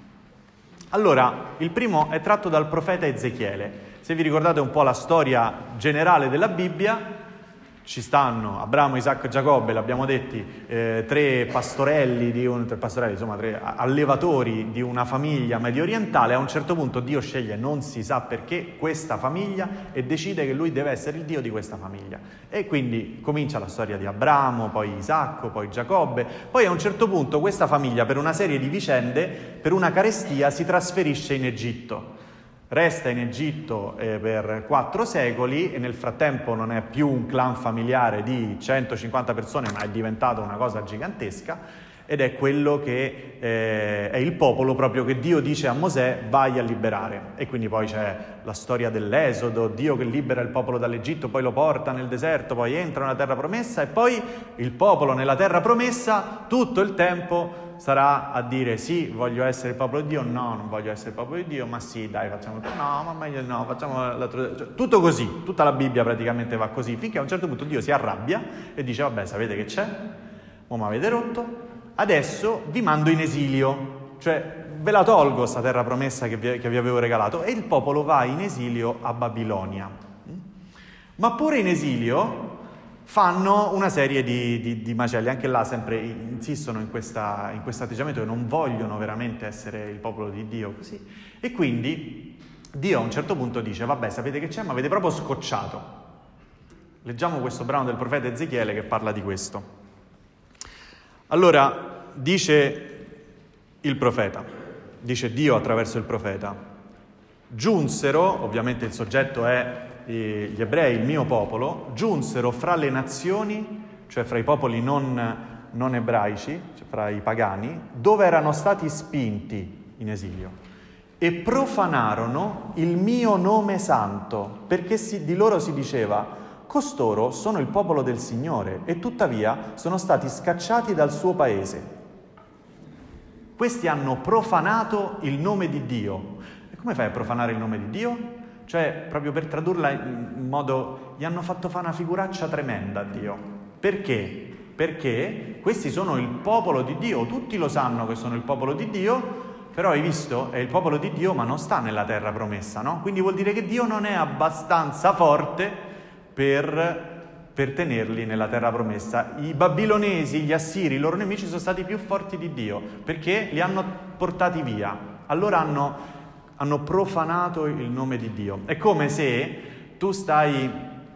è tratto dal profeta Ezechiele. Se vi ricordate un po' la storia generale della Bibbia, ci stanno Abramo, Isacco e Giacobbe, l'abbiamo detti, tre allevatori di una famiglia medio orientale. A un certo punto Dio sceglie, non si sa perché, questa famiglia e decide che lui deve essere il Dio di questa famiglia. E quindi comincia la storia di Abramo, poi Isacco, poi Giacobbe. Poi a un certo punto questa famiglia, per una serie di vicende, per una carestia, si trasferisce in Egitto. Resta in Egitto per 4 secoli e nel frattempo non è più un clan familiare di 150 persone, ma è diventato una cosa gigantesca, ed è quello che è il popolo proprio che Dio dice a Mosè vai a liberare. E quindi poi c'è la storia dell'Esodo, Dio che libera il popolo dall'Egitto, poi lo porta nel deserto, poi entra nella terra promessa, e poi il popolo nella terra promessa tutto il tempo sarà a dire sì, voglio essere il popolo di Dio, no, non voglio essere il popolo di Dio, ma sì, dai, facciamo no, ma meglio no, facciamo l'altro. Cioè, tutto così, tutta la Bibbia praticamente va così, finché a un certo punto Dio si arrabbia e dice vabbè, sapete che c'è? Mo' mi avete rotto, adesso vi mando in esilio, cioè ve la tolgo sta terra promessa che vi avevo regalato, e il popolo va in esilio a Babilonia. Ma pure in esilio fanno una serie di macelli, anche là sempre insistono in questo atteggiamento che non vogliono veramente essere il popolo di Dio così, e quindi Dio a un certo punto dice vabbè, sapete che c'è, ma avete proprio scocciato. Leggiamo questo brano del profeta Ezechiele che parla di questo. Allora dice il profeta, dice Dio attraverso il profeta: giunsero, ovviamente il soggetto è gli ebrei, il mio popolo, giunsero fra le nazioni, cioè fra i popoli non ebraici, cioè fra i pagani, dove erano stati spinti in esilio, e profanarono il mio nome santo, perché di loro si diceva: costoro sono il popolo del Signore, e tuttavia sono stati scacciati dal suo paese. Questi hanno profanato il nome di Dio. E come fai a profanare il nome di Dio? Cioè, proprio per tradurla in modo, gli hanno fatto fare una figuraccia tremenda a Dio. Perché? Perché questi sono il popolo di Dio, tutti lo sanno che sono il popolo di Dio, però hai visto, è il popolo di Dio ma non sta nella terra promessa, no? Quindi vuol dire che Dio non è abbastanza forte per tenerli nella terra promessa. I babilonesi, gli assiri, i loro nemici sono stati più forti di Dio, perché li hanno portati via. Allora hanno profanato il nome di Dio. È come se tu stai,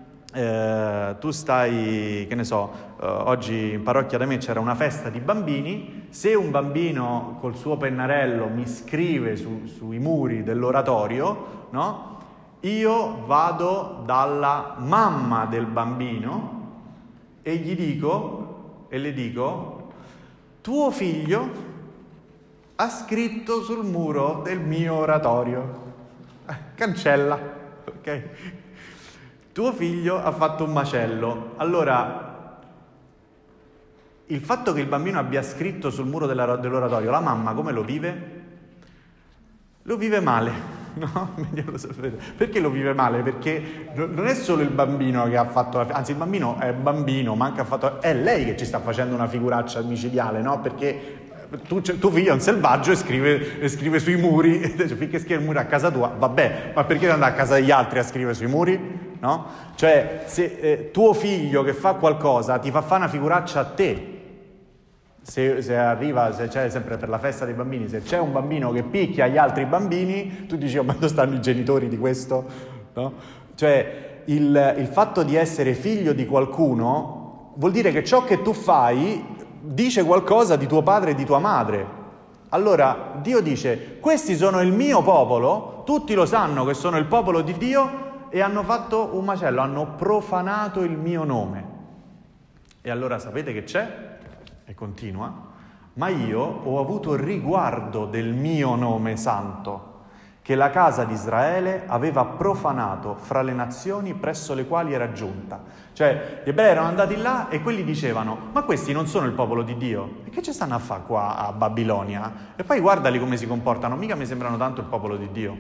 che ne so, oggi in parrocchia da me c'era una festa di bambini, se un bambino col suo pennarello mi scrive sui muri dell'oratorio, no? Io vado dalla mamma del bambino e le dico, tuo figlio ha scritto sul muro del mio oratorio, cancella, ok? Tuo figlio ha fatto un macello. Allora, il fatto che il bambino abbia scritto sul muro dell'oratorio, la mamma come lo vive? Lo vive male, no? Perché lo vive male? Perché non è solo il bambino che ha fatto, anzi il bambino è bambino, ma anche è lei che ci sta facendo una figuraccia micidiale, no? Perché tuo figlio è un selvaggio e scrive sui muri, finché scrive il muro a casa tua, vabbè, ma perché non andare a casa degli altri a scrivere sui muri? no? Cioè, se tuo figlio che fa qualcosa ti fa fare una figuraccia a te, se arriva, se c'è sempre per la festa dei bambini, se c'è un bambino che picchia gli altri bambini, tu dici, oh, ma dove stanno i genitori di questo? No? Cioè, il fatto di essere figlio di qualcuno vuol dire che ciò che tu fai dice qualcosa di tuo padre e di tua madre. Allora, Dio dice, questi sono il mio popolo, tutti lo sanno che sono il popolo di Dio e hanno fatto un macello, hanno profanato il mio nome. E allora sapete che c'è? E continua, ma io ho avuto riguardo del mio nome santo, che la casa di Israele aveva profanato fra le nazioni presso le quali era giunta. Cioè, gli ebrei erano andati là e quelli dicevano, ma questi non sono il popolo di Dio? E che ci stanno a fare qua a Babilonia? E poi guardali come si comportano, mica mi sembrano tanto il popolo di Dio.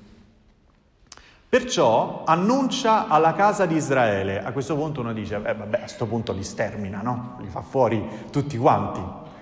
Perciò annuncia alla casa di Israele. A questo punto uno dice, vabbè, a questo punto li stermina, no? Li fa fuori tutti quanti.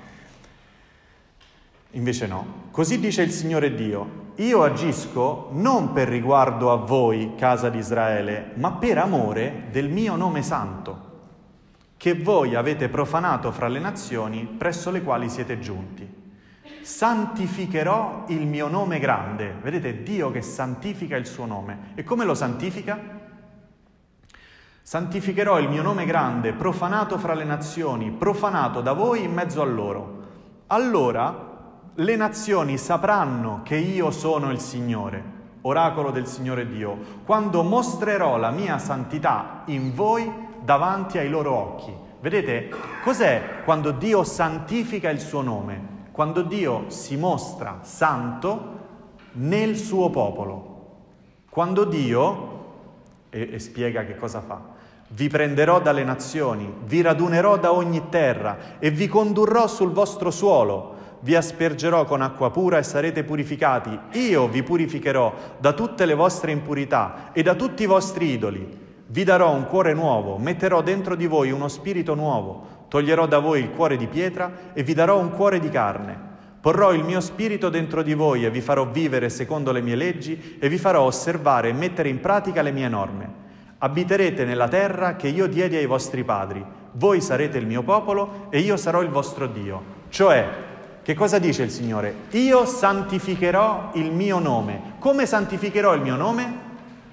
Invece no. Così dice il Signore Dio, io agisco non per riguardo a voi, casa di Israele, ma per amore del mio nome santo, che voi avete profanato fra le nazioni presso le quali siete giunti. Santificherò il mio nome grande. Vedete, Dio che santifica il suo nome. E come lo santifica? Santificherò il mio nome grande, profanato fra le nazioni, profanato da voi in mezzo a loro. Allora le nazioni sapranno che io sono il Signore, oracolo del Signore Dio, quando mostrerò la mia santità in voi davanti ai loro occhi. Vedete, cos'è quando Dio santifica il suo nome? Quando Dio si mostra santo nel suo popolo. Quando Dio, e spiega che cosa fa, vi prenderò dalle nazioni, vi radunerò da ogni terra e vi condurrò sul vostro suolo, vi aspergerò con acqua pura e sarete purificati. Io vi purificherò da tutte le vostre impurità e da tutti i vostri idoli. Vi darò un cuore nuovo, metterò dentro di voi uno spirito nuovo, toglierò da voi il cuore di pietra e vi darò un cuore di carne. Porrò il mio spirito dentro di voi e vi farò vivere secondo le mie leggi e vi farò osservare e mettere in pratica le mie norme. Abiterete nella terra che io diedi ai vostri padri. Voi sarete il mio popolo e io sarò il vostro Dio. Cioè, che cosa dice il Signore? Io santificherò il mio nome. Come santificherò il mio nome?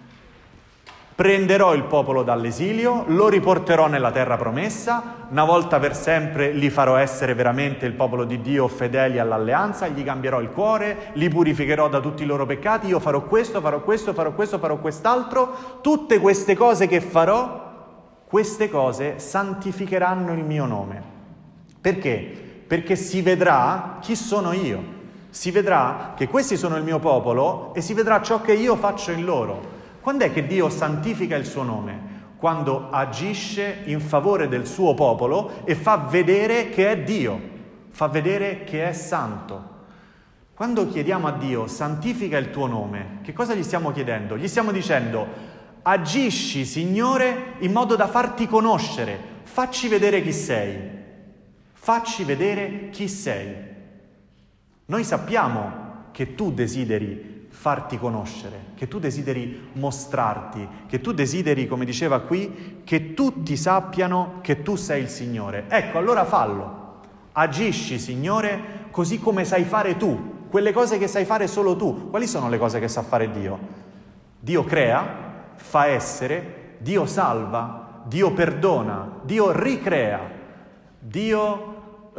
Prenderò il popolo dall'esilio, lo riporterò nella terra promessa, una volta per sempre li farò essere veramente il popolo di Dio, fedeli all'alleanza, gli cambierò il cuore, li purificherò da tutti i loro peccati, io farò questo, farò questo, farò questo, farò quest'altro. Tutte queste cose che farò, queste cose santificheranno il mio nome. Perché? Perché si vedrà chi sono io, si vedrà che questi sono il mio popolo e si vedrà ciò che io faccio in loro. Quando è che Dio santifica il suo nome? Quando agisce in favore del suo popolo e fa vedere che è Dio, fa vedere che è santo. Quando chiediamo a Dio santifica il tuo nome, che cosa gli stiamo chiedendo? Gli stiamo dicendo agisci, Signore, in modo da farti conoscere, facci vedere chi sei, facci vedere chi sei. Noi sappiamo che tu desideri farti conoscere, che tu desideri mostrarti, che tu desideri, come diceva qui, che tutti sappiano che tu sei il Signore. Ecco, allora fallo. Agisci, Signore, così come sai fare tu, quelle cose che sai fare solo tu. Quali sono le cose che sa fare Dio? Dio crea, fa essere, Dio salva, Dio perdona, Dio ricrea, Dio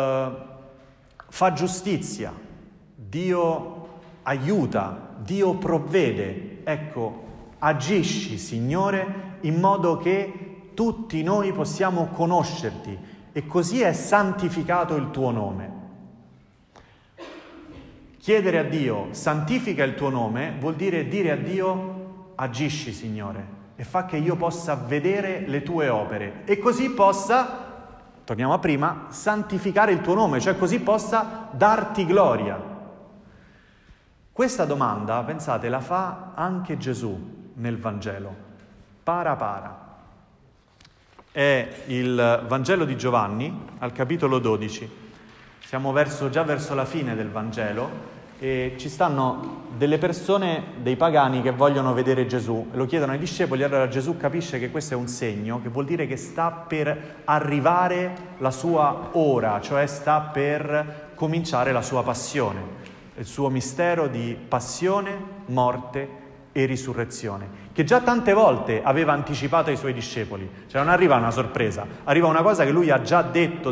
fa giustizia, Dio aiuta, Dio provvede. Ecco, agisci, Signore, in modo che tutti noi possiamo conoscerti e così è santificato il tuo nome. Chiedere a Dio, santifica il tuo nome, vuol dire a Dio, agisci, Signore, e fa che io possa vedere le tue opere e così possa, torniamo a prima, santificare il tuo nome, cioè così possa darti gloria. Questa domanda, pensate, la fa anche Gesù nel Vangelo. Para. È il Vangelo di Giovanni, al capitolo 12. Siamo già verso la fine del Vangelo e ci stanno delle persone, dei pagani che vogliono vedere Gesù e lo chiedono ai discepoli. Allora Gesù capisce che questo è un segno, che vuol dire che sta per arrivare la sua ora, cioè sta per cominciare la sua passione, il suo mistero di passione, morte e risurrezione, che già tante volte aveva anticipato ai suoi discepoli. Cioè non arriva una sorpresa, arriva una cosa che lui ha già detto,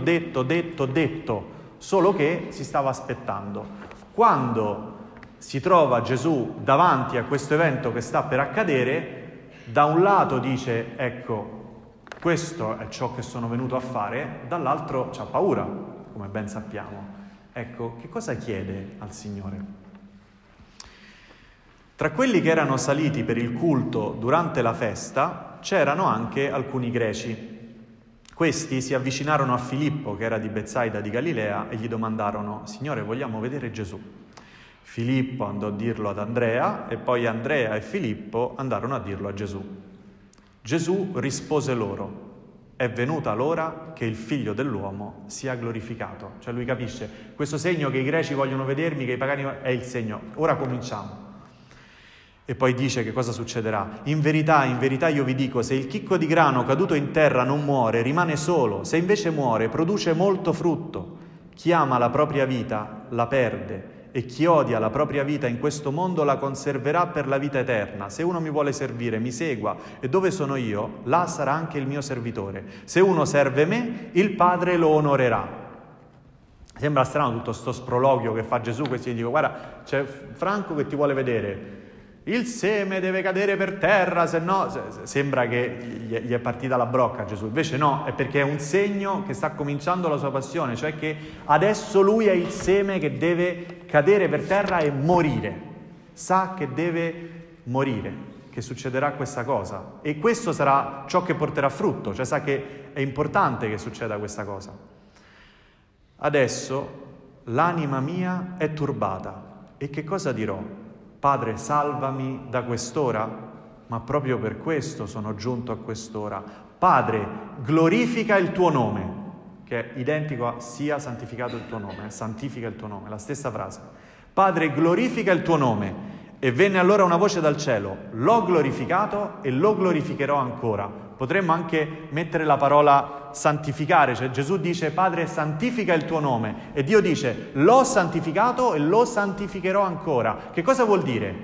solo che si stava aspettando. Quando si trova Gesù davanti a questo evento che sta per accadere, da un lato dice, ecco, questo è ciò che sono venuto a fare, dall'altro c'ha paura, come ben sappiamo. Ecco, che cosa chiede al Signore? Tra quelli che erano saliti per il culto durante la festa c'erano anche alcuni greci. Questi si avvicinarono a Filippo, che era di Betsaida di Galilea, e gli domandarono: Signore, vogliamo vedere Gesù. Filippo andò a dirlo ad Andrea e poi Andrea e Filippo andarono a dirlo a Gesù. Gesù rispose loro: è venuta l'ora che il Figlio dell'uomo sia glorificato. Cioè lui capisce, questo segno che i greci vogliono vedermi, che i pagani, è il segno. Ora cominciamo. E poi dice che cosa succederà. In verità io vi dico, se il chicco di grano caduto in terra non muore, rimane solo. Se invece muore, produce molto frutto. Chi ama la propria vita la perde, e chi odia la propria vita in questo mondo la conserverà per la vita eterna. Se uno mi vuole servire, mi segua, e dove sono io, là sarà anche il mio servitore. Se uno serve me, il Padre lo onorerà. Sembra strano tutto sto sproloquio che fa Gesù, questi gli dico: guarda, c'è Franco che ti vuole vedere. Il seme deve cadere per terra, se no sembra che gli è partita la brocca a Gesù. Invece no, è perché è un segno che sta cominciando la sua passione, cioè che adesso lui è il seme che deve cadere per terra e morire. Sa che deve morire, che succederà questa cosa, e questo sarà ciò che porterà frutto, cioè sa che è importante che succeda questa cosa. Adesso l'anima mia è turbata, e che cosa dirò? Padre, salvami da quest'ora? Ma proprio per questo sono giunto a quest'ora. Padre, glorifica il tuo nome, che è identico a sia santificato il tuo nome, santifica il tuo nome, la stessa frase. Padre, glorifica il tuo nome. E venne allora una voce dal cielo: l'ho glorificato e lo glorificherò ancora. Potremmo anche mettere la parola santificare, cioè Gesù dice: Padre, santifica il tuo nome, e Dio dice: l'ho santificato e lo santificherò ancora. Che cosa vuol dire?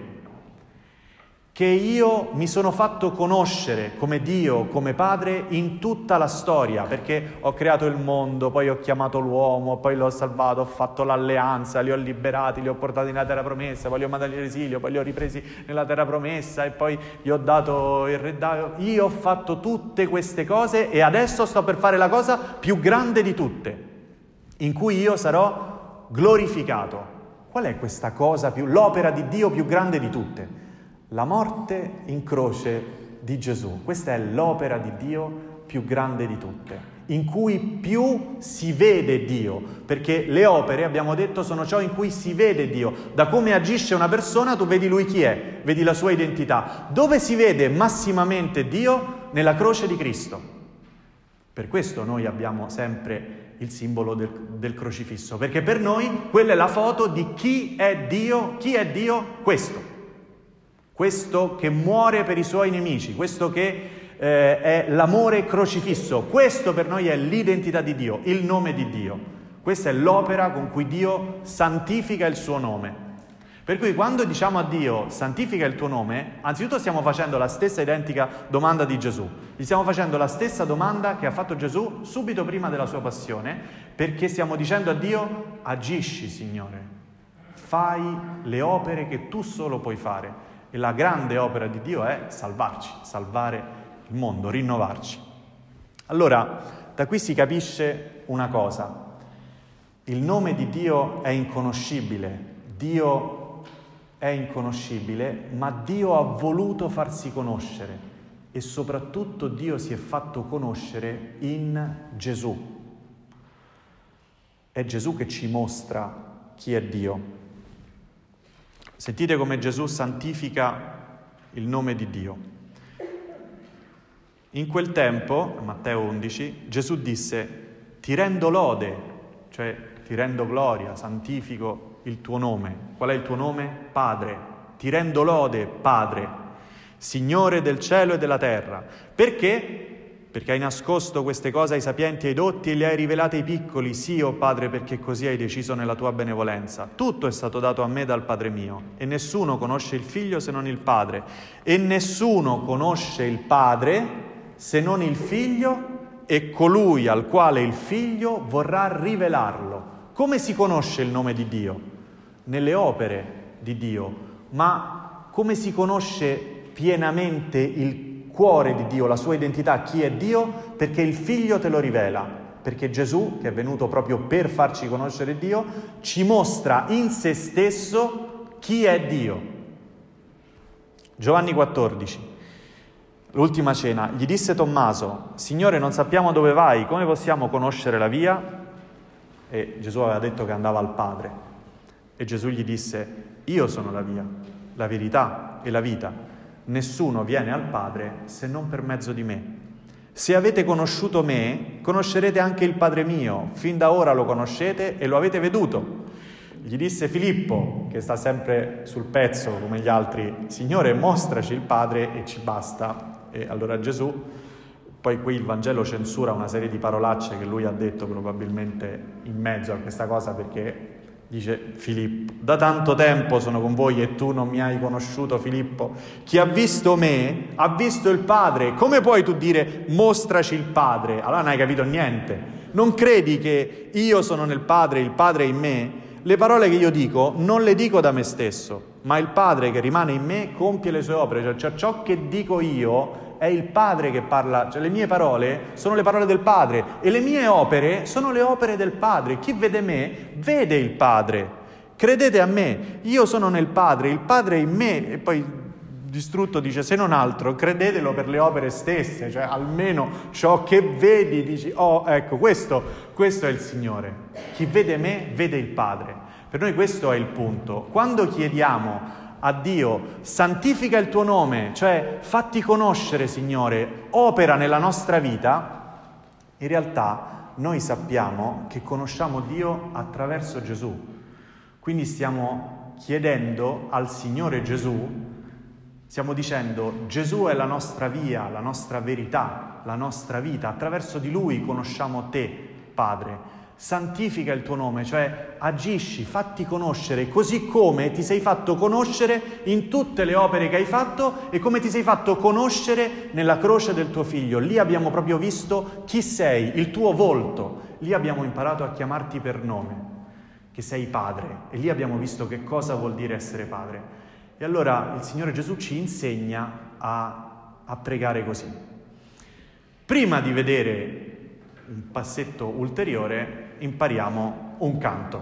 Che io mi sono fatto conoscere come Dio, come Padre in tutta la storia, perché ho creato il mondo, poi ho chiamato l'uomo, poi l'ho salvato, ho fatto l'alleanza, li ho liberati, li ho portati nella terra promessa, poi li ho mandati all'esilio, poi li ho ripresi nella terra promessa e poi gli ho dato il re Davide. Io ho fatto tutte queste cose e adesso sto per fare la cosa più grande di tutte, in cui io sarò glorificato. Qual è questa cosa l'opera di Dio più grande di tutte? La morte in croce di Gesù. Questa è l'opera di Dio più grande di tutte, in cui più si vede Dio, perché le opere, abbiamo detto, sono ciò in cui si vede Dio. Da come agisce una persona tu vedi lui chi è, vedi la sua identità. Dove si vede massimamente Dio? Nella croce di Cristo. Per questo noi abbiamo sempre il simbolo del crocifisso, perché per noi quella è la foto di chi è Dio. Chi è Dio? Questo che muore per i suoi nemici, questo che è l'amore crocifisso. Questo per noi è l'identità di Dio, il nome di Dio. Questa è l'opera con cui Dio santifica il suo nome. Per cui quando diciamo a Dio santifica il tuo nome, anzitutto stiamo facendo la stessa identica domanda di Gesù. Gli stiamo facendo la stessa domanda che ha fatto Gesù subito prima della sua passione, perché stiamo dicendo a Dio: agisci, Signore, fai le opere che tu solo puoi fare. E la grande opera di Dio è salvarci, salvare il mondo, rinnovarci. Allora, da qui si capisce una cosa: il nome di Dio è inconoscibile, Dio è inconoscibile, ma Dio ha voluto farsi conoscere, e soprattutto Dio si è fatto conoscere in Gesù. È Gesù che ci mostra chi è Dio. Sentite come Gesù santifica il nome di Dio. In quel tempo, Matteo 11, Gesù disse: ti rendo lode, cioè ti rendo gloria, santifico il tuo nome. Qual è il tuo nome? Padre. Ti rendo lode, Padre, Signore del cielo e della terra. Perché? Perché hai nascosto queste cose ai sapienti e ai dotti e le hai rivelate ai piccoli. Sì, o Padre, perché così hai deciso nella tua benevolenza. Tutto è stato dato a me dal Padre mio, e nessuno conosce il Figlio se non il Padre. E nessuno conosce il Padre se non il Figlio e colui al quale il Figlio vorrà rivelarlo. Come si conosce il nome di Dio? Nelle opere di Dio. Ma come si conosce pienamente il cuore di Dio, la sua identità, chi è Dio? Perché il Figlio te lo rivela, perché Gesù, che è venuto proprio per farci conoscere Dio, ci mostra in se stesso chi è Dio. Giovanni 14, l'ultima cena, gli disse Tommaso: Signore, non sappiamo dove vai, come possiamo conoscere la via? E Gesù aveva detto che andava al Padre. E Gesù gli disse: io sono la via, la verità e la vita. Nessuno viene al Padre se non per mezzo di me. Se avete conosciuto me, conoscerete anche il Padre mio. Fin da ora lo conoscete e lo avete veduto. Gli disse Filippo, che sta sempre sul pezzo come gli altri: Signore, mostraci il Padre e ci basta. E allora Gesù, poi qui il Vangelo censura una serie di parolacce che lui ha detto probabilmente in mezzo a questa cosa, perché dice Filippo: da tanto tempo sono con voi e tu non mi hai conosciuto, Filippo? Chi ha visto me ha visto il Padre. Come puoi tu dire mostraci il Padre? Allora non hai capito niente. Non credi che io sono nel Padre, il Padre è in me? Le parole che io dico non le dico da me stesso, ma il Padre che rimane in me compie le sue opere. Cioè ciò che dico io è il Padre che parla, cioè le mie parole sono le parole del Padre e le mie opere sono le opere del Padre. Chi vede me vede il Padre. Credete a me, io sono nel Padre, il Padre è in me. E poi distrutto dice: se non altro credetelo per le opere stesse, cioè almeno ciò che vedi dici: oh, ecco, questo è il Signore. Chi vede me vede il Padre. Per noi questo è il punto. Quando chiediamo a Dio: santifica il tuo nome, cioè fatti conoscere, Signore, opera nella nostra vita, in realtà noi sappiamo che conosciamo Dio attraverso Gesù. Quindi stiamo chiedendo al Signore Gesù, stiamo dicendo: Gesù è la nostra via, la nostra verità, la nostra vita, attraverso di Lui conosciamo te, Padre. Santifica il tuo nome, cioè agisci, fatti conoscere, così come ti sei fatto conoscere in tutte le opere che hai fatto e come ti sei fatto conoscere nella croce del tuo Figlio. Lì abbiamo proprio visto chi sei, il tuo volto. Lì abbiamo imparato a chiamarti per nome, che sei Padre. E lì abbiamo visto che cosa vuol dire essere Padre. E allora il Signore Gesù ci insegna a pregare così. Prima di vedere un passetto ulteriore, impariamo un canto.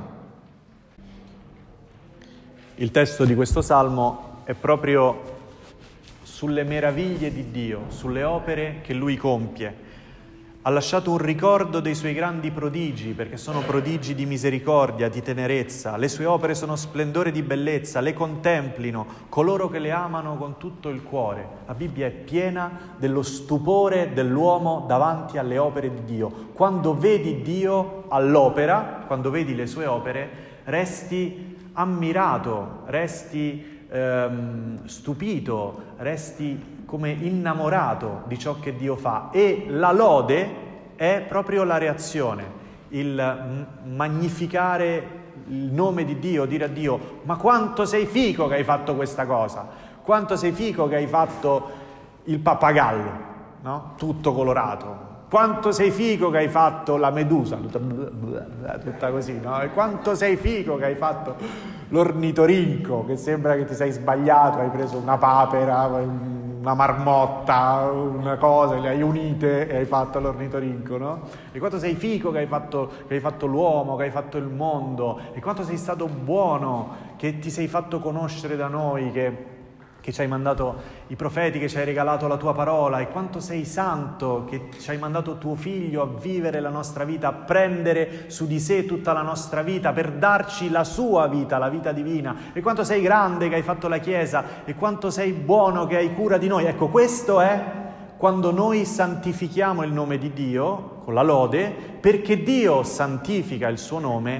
Il testo di questo salmo è proprio sulle meraviglie di Dio, sulle opere che Lui compie. Ha lasciato un ricordo dei Suoi grandi prodigi, perché sono prodigi di misericordia, di tenerezza. Le Sue opere sono splendore di bellezza, le contemplino coloro che le amano con tutto il cuore. La Bibbia è piena dello stupore dell'uomo davanti alle opere di Dio. Quando vedi Dio all'opera, quando vedi le Sue opere, resti ammirato, resti stupito, resti come innamorato di ciò che Dio fa. E la lode è proprio la reazione, il magnificare il nome di Dio, dire a Dio: ma quanto sei fico che hai fatto questa cosa, quanto sei fico che hai fatto il pappagallo, no? Tutto colorato, quanto sei fico che hai fatto la medusa, tutta così, no? E quanto sei fico che hai fatto l'ornitorinco, che sembra che ti sei sbagliato, hai preso una papera, una marmotta, una cosa, le hai unite e hai fatto l'ornitorinco, no? E quanto sei fico che hai fatto l'uomo, che hai fatto il mondo, e quanto sei stato buono, che ti sei fatto conoscere da noi, che ci hai mandato i profeti, che ci hai regalato la tua parola, e quanto sei santo, che ci hai mandato tuo Figlio a vivere la nostra vita, a prendere su di sé tutta la nostra vita per darci la sua vita, la vita divina, e quanto sei grande che hai fatto la Chiesa, e quanto sei buono che hai cura di noi. Ecco, questo è quando noi santifichiamo il nome di Dio con la lode, perché Dio santifica il suo nome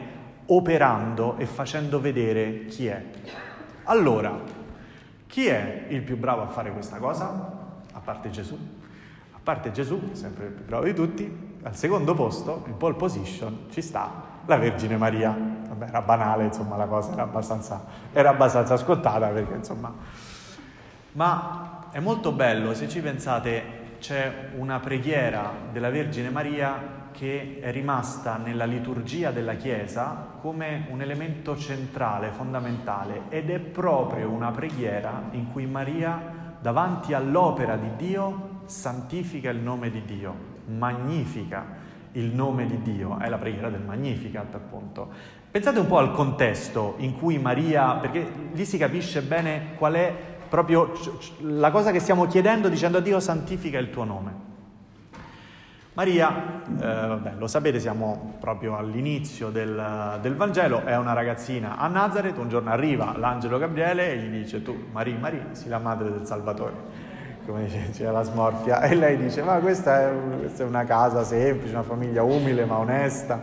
operando e facendo vedere chi è. Allora, chi è il più bravo a fare questa cosa? A parte Gesù. A parte Gesù, sempre il più bravo di tutti, al secondo posto, in pole position, ci sta la Vergine Maria. Vabbè, era banale, insomma, la cosa era abbastanza scontata, perché, insomma... Ma è molto bello, se ci pensate, c'è una preghiera della Vergine Maria che è rimasta nella liturgia della Chiesa come un elemento centrale, fondamentale, ed è proprio una preghiera in cui Maria, davanti all'opera di Dio, santifica il nome di Dio, magnifica il nome di Dio, è la preghiera del Magnificat, appunto. Pensate un po' al contesto in cui Maria, perché lì si capisce bene qual è proprio la cosa che stiamo chiedendo dicendo a Dio: santifica il tuo nome. Maria, vabbè, lo sapete, siamo proprio all'inizio del Vangelo, è una ragazzina a Nazareth. Un giorno arriva l'angelo Gabriele e gli dice: tu, Maria, sei la madre del Salvatore, come dice la smorfia, e lei dice: ma questa è una casa semplice, una famiglia umile ma onesta.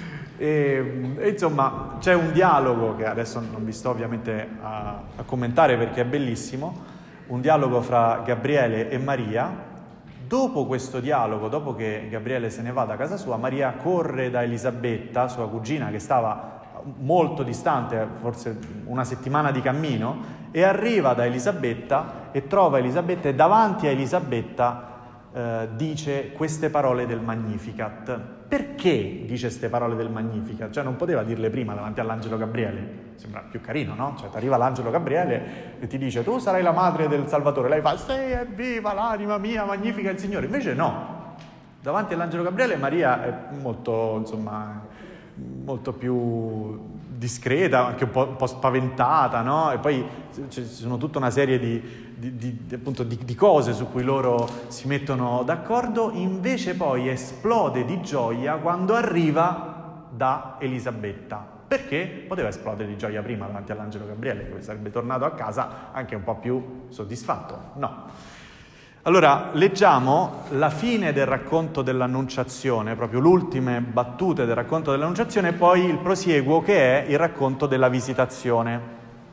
E insomma c'è un dialogo che adesso non vi sto ovviamente a commentare perché è bellissimo, un dialogo fra Gabriele e Maria. Dopo questo dialogo, dopo che Gabriele se ne va da casa sua, Maria corre da Elisabetta, sua cugina, che stava molto distante, forse una settimana di cammino, e arriva da Elisabetta e trova Elisabetta, e davanti a Elisabetta dice queste parole del Magnificat. Perché dice queste parole del Magnificat? Cioè non poteva dirle prima davanti all'angelo Gabriele? Sembra più carino, no? Cioè ti arriva l'angelo Gabriele e ti dice: tu sarai la madre del Salvatore. Lei fa: sì, evviva l'anima mia, magnifica il Signore. Invece no, davanti all'angelo Gabriele Maria è molto, insomma, molto più discreta, anche un po' spaventata, no? E poi ci sono tutta una serie di cose su cui loro si mettono d'accordo. Invece poi esplode di gioia quando arriva da Elisabetta. Perché? Poteva esplodere di gioia prima davanti all'angelo Gabriele, che sarebbe tornato a casa anche un po' più soddisfatto. No. Allora, leggiamo la fine del racconto dell'Annunciazione, proprio le ultime battute del racconto dell'Annunciazione, e poi il prosieguo che è il racconto della Visitazione.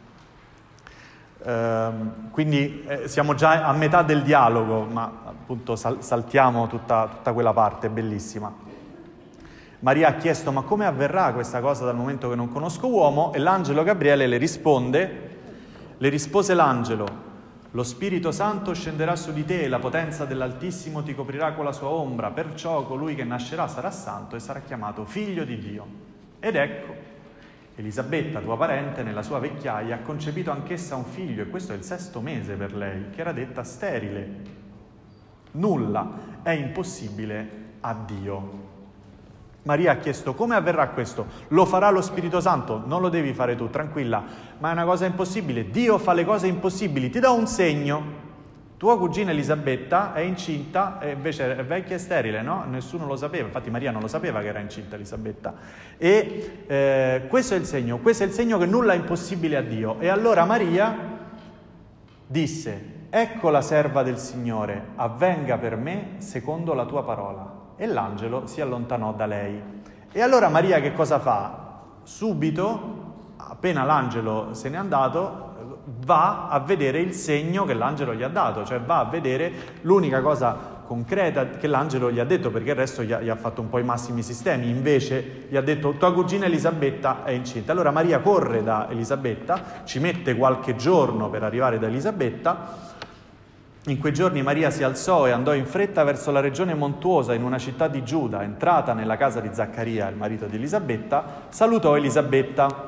Quindi siamo già a metà del dialogo, ma appunto saltiamo tutta quella parte bellissima. Maria ha chiesto: ma come avverrà questa cosa dal momento che non conosco uomo? E l'angelo Gabriele le rispose l'angelo: lo Spirito Santo scenderà su di te e la potenza dell'Altissimo ti coprirà con la sua ombra, perciò colui che nascerà sarà santo e sarà chiamato figlio di Dio. Ed ecco, Elisabetta, tua parente, nella sua vecchiaia ha concepito anch'essa un figlio, e questo è il 6° mese per lei, che era detta sterile. Nulla è impossibile a Dio. Maria ha chiesto: come avverrà questo? Lo farà lo Spirito Santo? Non lo devi fare tu, tranquilla, ma è una cosa impossibile. Dio fa le cose impossibili. Ti do un segno: tua cugina Elisabetta è incinta e invece è vecchia e sterile, no? Nessuno lo sapeva, infatti Maria non lo sapeva che era incinta Elisabetta. E questo è il segno che nulla è impossibile a Dio. E allora Maria disse: ecco la serva del Signore, avvenga per me secondo la tua parola. E l'angelo si allontanò da lei. E allora Maria che cosa fa? Subito, appena l'angelo se n'è andato, va a vedere il segno che l'angelo gli ha dato, cioè va a vedere l'unica cosa concreta che l'angelo gli ha detto, perché il resto gli ha fatto un po' i massimi sistemi. Invece gli ha detto: tua cugina Elisabetta è incinta. Allora Maria corre da Elisabetta, ci mette qualche giorno per arrivare da Elisabetta. In quei giorni Maria si alzò e andò in fretta verso la regione montuosa in una città di Giuda. Entrata nella casa di Zaccaria, il marito di Elisabetta, salutò Elisabetta.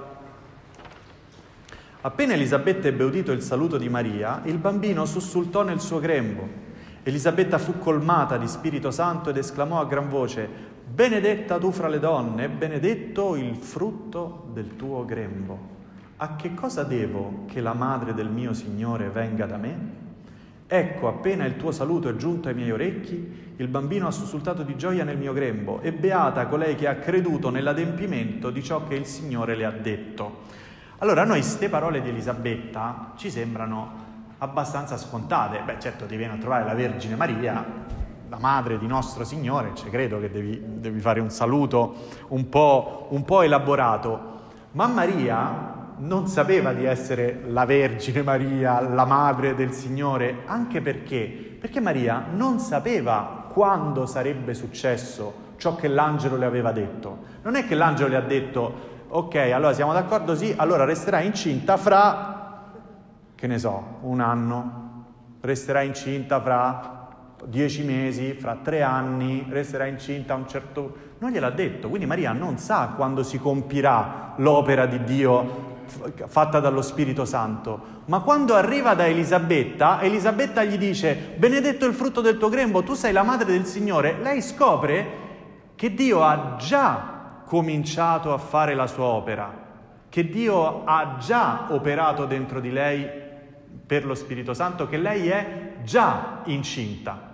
Appena Elisabetta ebbe udito il saluto di Maria, il bambino sussultò nel suo grembo. Elisabetta fu colmata di Spirito Santo ed esclamò a gran voce: benedetta tu fra le donne, e benedetto il frutto del tuo grembo. A che cosa devo che la madre del mio Signore venga da me? Ecco, appena il tuo saluto è giunto ai miei orecchi, il bambino ha sussultato di gioia nel mio grembo, e beata colei che ha creduto nell'adempimento di ciò che il Signore le ha detto. Allora, a noi ste parole di Elisabetta ci sembrano abbastanza scontate. Beh, certo, ti viene a trovare la Vergine Maria, la madre di nostro Signore, cioè credo che devi fare un saluto un po' elaborato, ma Maria non sapeva di essere la Vergine Maria, la madre del Signore, anche perché Maria non sapeva quando sarebbe successo ciò che l'angelo le aveva detto. Non è che l'angelo le ha detto: ok, allora siamo d'accordo, sì, allora resterai incinta fra, che ne so, un anno, resterai incinta fra 10 mesi, fra 3 anni, resterai incinta a un certo... Non gliel'ha detto, quindi Maria non sa quando si compirà l'opera di Dio fatta dallo Spirito Santo. Ma quando arriva da Elisabetta gli dice: benedetto il frutto del tuo grembo, tu sei la madre del Signore. Lei scopre che Dio ha già cominciato a fare la sua opera, che Dio ha già operato dentro di lei per lo Spirito Santo, che lei è già incinta.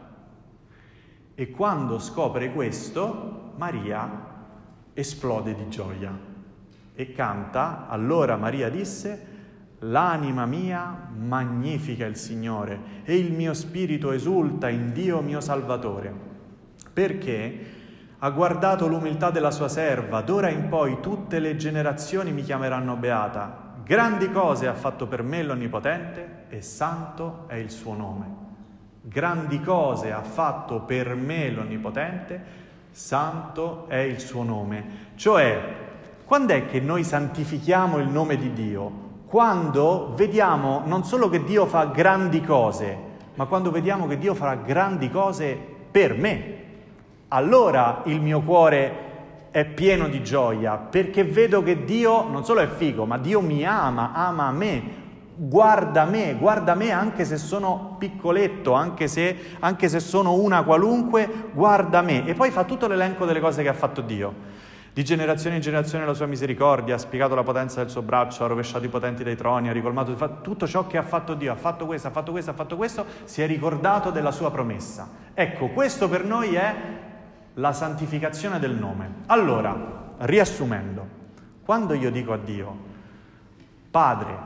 E quando scopre questo, Maria esplode di gioia e canta: allora Maria disse: l'anima mia magnifica il Signore e il mio spirito esulta in Dio mio Salvatore, perché ha guardato l'umiltà della sua serva, d'ora in poi tutte le generazioni mi chiameranno beata. Grandi cose ha fatto per me l'Onnipotente e santo è il suo nome. Grandi cose ha fatto per me l'Onnipotente, santo è il suo nome. Cioè, quando è che noi santifichiamo il nome di Dio? Quando vediamo non solo che Dio fa grandi cose, ma quando vediamo che Dio farà grandi cose per me. Allora il mio cuore è pieno di gioia, perché vedo che Dio non solo è figo, ma Dio mi ama me. Guarda me anche se sono piccoletto, anche se sono una qualunque, guarda me. E poi fa tutto l'elenco delle cose che ha fatto Dio. Di generazione in generazione la sua misericordia, ha spiegato la potenza del suo braccio, ha rovesciato i potenti dai troni, ha ricolmato tutto ciò che ha fatto Dio, ha fatto questo, si è ricordato della sua promessa. Ecco, questo per noi è la santificazione del nome. Allora, riassumendo, quando io dico a Dio: Padre,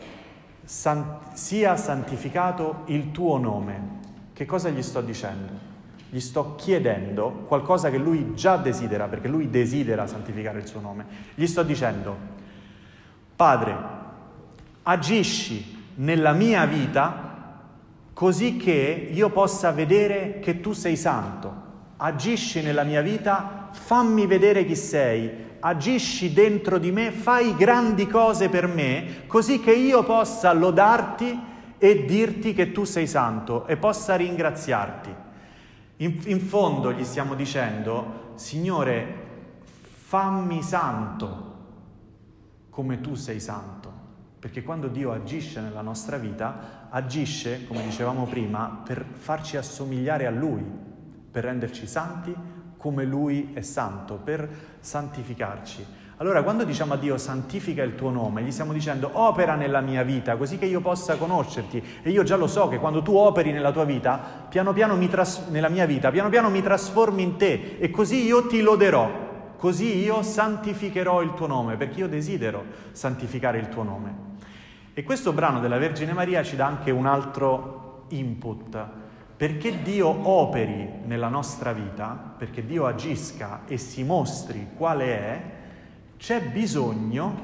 sia santificato il tuo nome, che cosa gli sto dicendo? Gli sto chiedendo qualcosa che lui già desidera, perché lui desidera santificare il suo nome. Gli sto dicendo: Padre, agisci nella mia vita così che io possa vedere che tu sei santo. Agisci nella mia vita, fammi vedere chi sei, agisci dentro di me, fai grandi cose per me, così che io possa lodarti e dirti che tu sei santo e possa ringraziarti. In fondo gli stiamo dicendo: Signore, fammi santo come tu sei santo, perché quando Dio agisce nella nostra vita, agisce, come dicevamo prima, per farci assomigliare a Lui, per renderci santi come Lui è santo, per santificarci. Allora, quando diciamo a Dio santifica il tuo nome, gli stiamo dicendo: opera nella mia vita così che io possa conoscerti. E io già lo so che quando tu operi nella tua vita, nella mia vita, piano piano mi trasformi in te, e così io ti loderò, così io santificherò il tuo nome, perché io desidero santificare il tuo nome. E questo brano della Vergine Maria ci dà anche un altro input. Perché Dio operi nella nostra vita, perché Dio agisca e si mostri quale è, c'è bisogno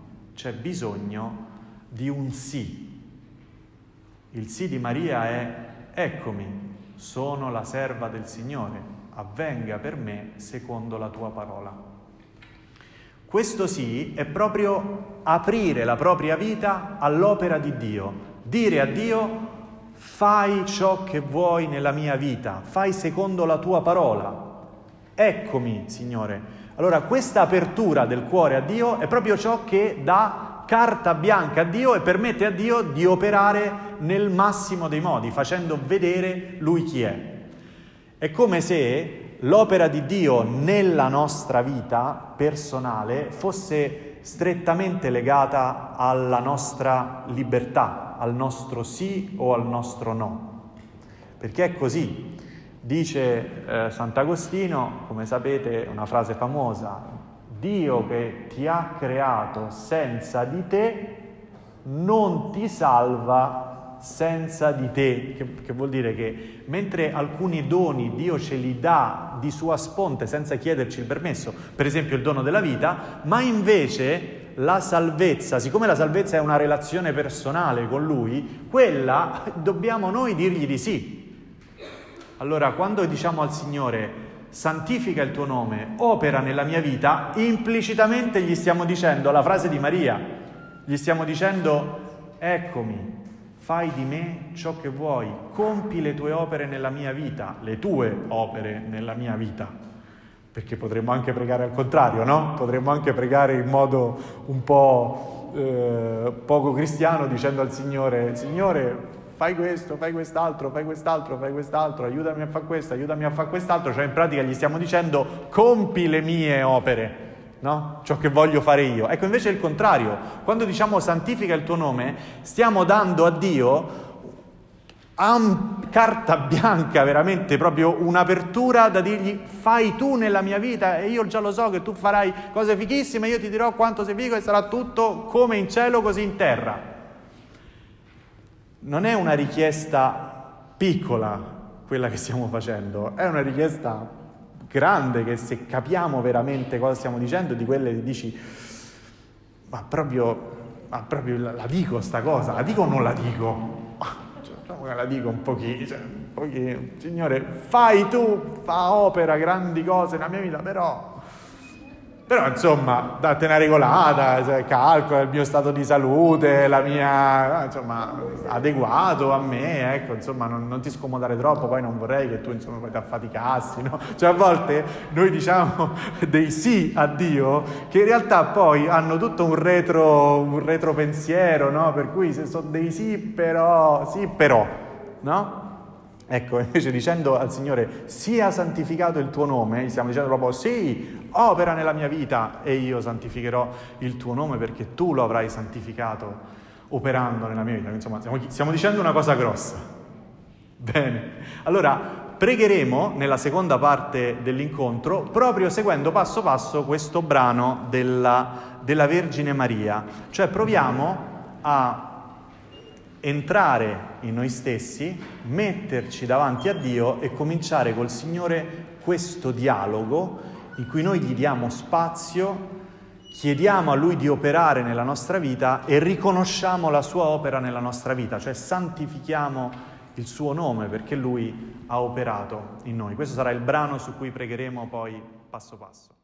di un sì. Il sì di Maria è: eccomi, sono la serva del Signore, avvenga per me secondo la tua parola. Questo sì è proprio aprire la propria vita all'opera di Dio, dire a Dio: fai ciò che vuoi nella mia vita, fai secondo la tua parola. Eccomi, Signore. Allora, questa apertura del cuore a Dio è proprio ciò che dà carta bianca a Dio e permette a Dio di operare nel massimo dei modi, facendo vedere Lui chi è. È come se l'opera di Dio nella nostra vita personale fosse strettamente legata alla nostra libertà, al nostro sì o al nostro no. Perché è così. Dice Sant'Agostino, come sapete, una frase famosa: Dio che ti ha creato senza di te non ti salva senza di te, che vuol dire che mentre alcuni doni Dio ce li dà di sua sponte senza chiederci il permesso, per esempio il dono della vita, ma invece la salvezza, siccome la salvezza è una relazione personale con Lui, quella dobbiamo noi dirgli di sì. Allora, quando diciamo al Signore santifica il tuo nome, opera nella mia vita, implicitamente gli stiamo dicendo la frase di Maria, gli stiamo dicendo: eccomi, fai di me ciò che vuoi, compi le tue opere nella mia vita, le tue opere nella mia vita. Perché potremmo anche pregare al contrario, no? Potremmo anche pregare in modo un po' poco cristiano, dicendo al Signore: Signore, fai questo, fai quest'altro, fai quest'altro, fai quest'altro, aiutami a fare questo, aiutami a fare quest'altro. Cioè in pratica gli stiamo dicendo: compi le mie opere, no? Ciò che voglio fare io. Ecco, invece è il contrario. Quando diciamo santifica il tuo nome, stiamo dando a Dio carta bianca, veramente proprio un'apertura da dirgli: fai tu nella mia vita, e io già lo so che tu farai cose fighissime, io ti dirò quanto sei figo e sarà tutto come in cielo così in terra. Non è una richiesta piccola quella che stiamo facendo, è una richiesta grande, che se capiamo veramente cosa stiamo dicendo, di quelle che dici: ma proprio la dico sta cosa, la dico o non la dico? La dico un pochino, Signore, fai tu, fa opera, grandi cose nella mia vita, però insomma, date una regolata, calcola il mio stato di salute, la mia, insomma, adeguato a me, ecco, insomma, non ti scomodare troppo, poi non vorrei che tu, insomma, poi ti affaticassi, no? Cioè a volte noi diciamo dei sì a Dio che in realtà poi hanno tutto un retro pensiero, no? Per cui se sono dei sì però, no? Ecco, invece dicendo al Signore: sia santificato il tuo nome, gli stiamo dicendo proprio: sì, opera nella mia vita e io santificherò il tuo nome perché tu lo avrai santificato operando nella mia vita. Insomma, stiamo dicendo una cosa grossa. Bene, allora pregheremo nella seconda parte dell'incontro proprio seguendo passo passo questo brano della Vergine Maria, cioè proviamo a entrare in noi stessi, metterci davanti a Dio e cominciare col Signore questo dialogo in cui noi gli diamo spazio, chiediamo a Lui di operare nella nostra vita e riconosciamo la sua opera nella nostra vita, cioè santifichiamo il suo nome perché Lui ha operato in noi. Questo sarà il brano su cui pregheremo poi passo passo.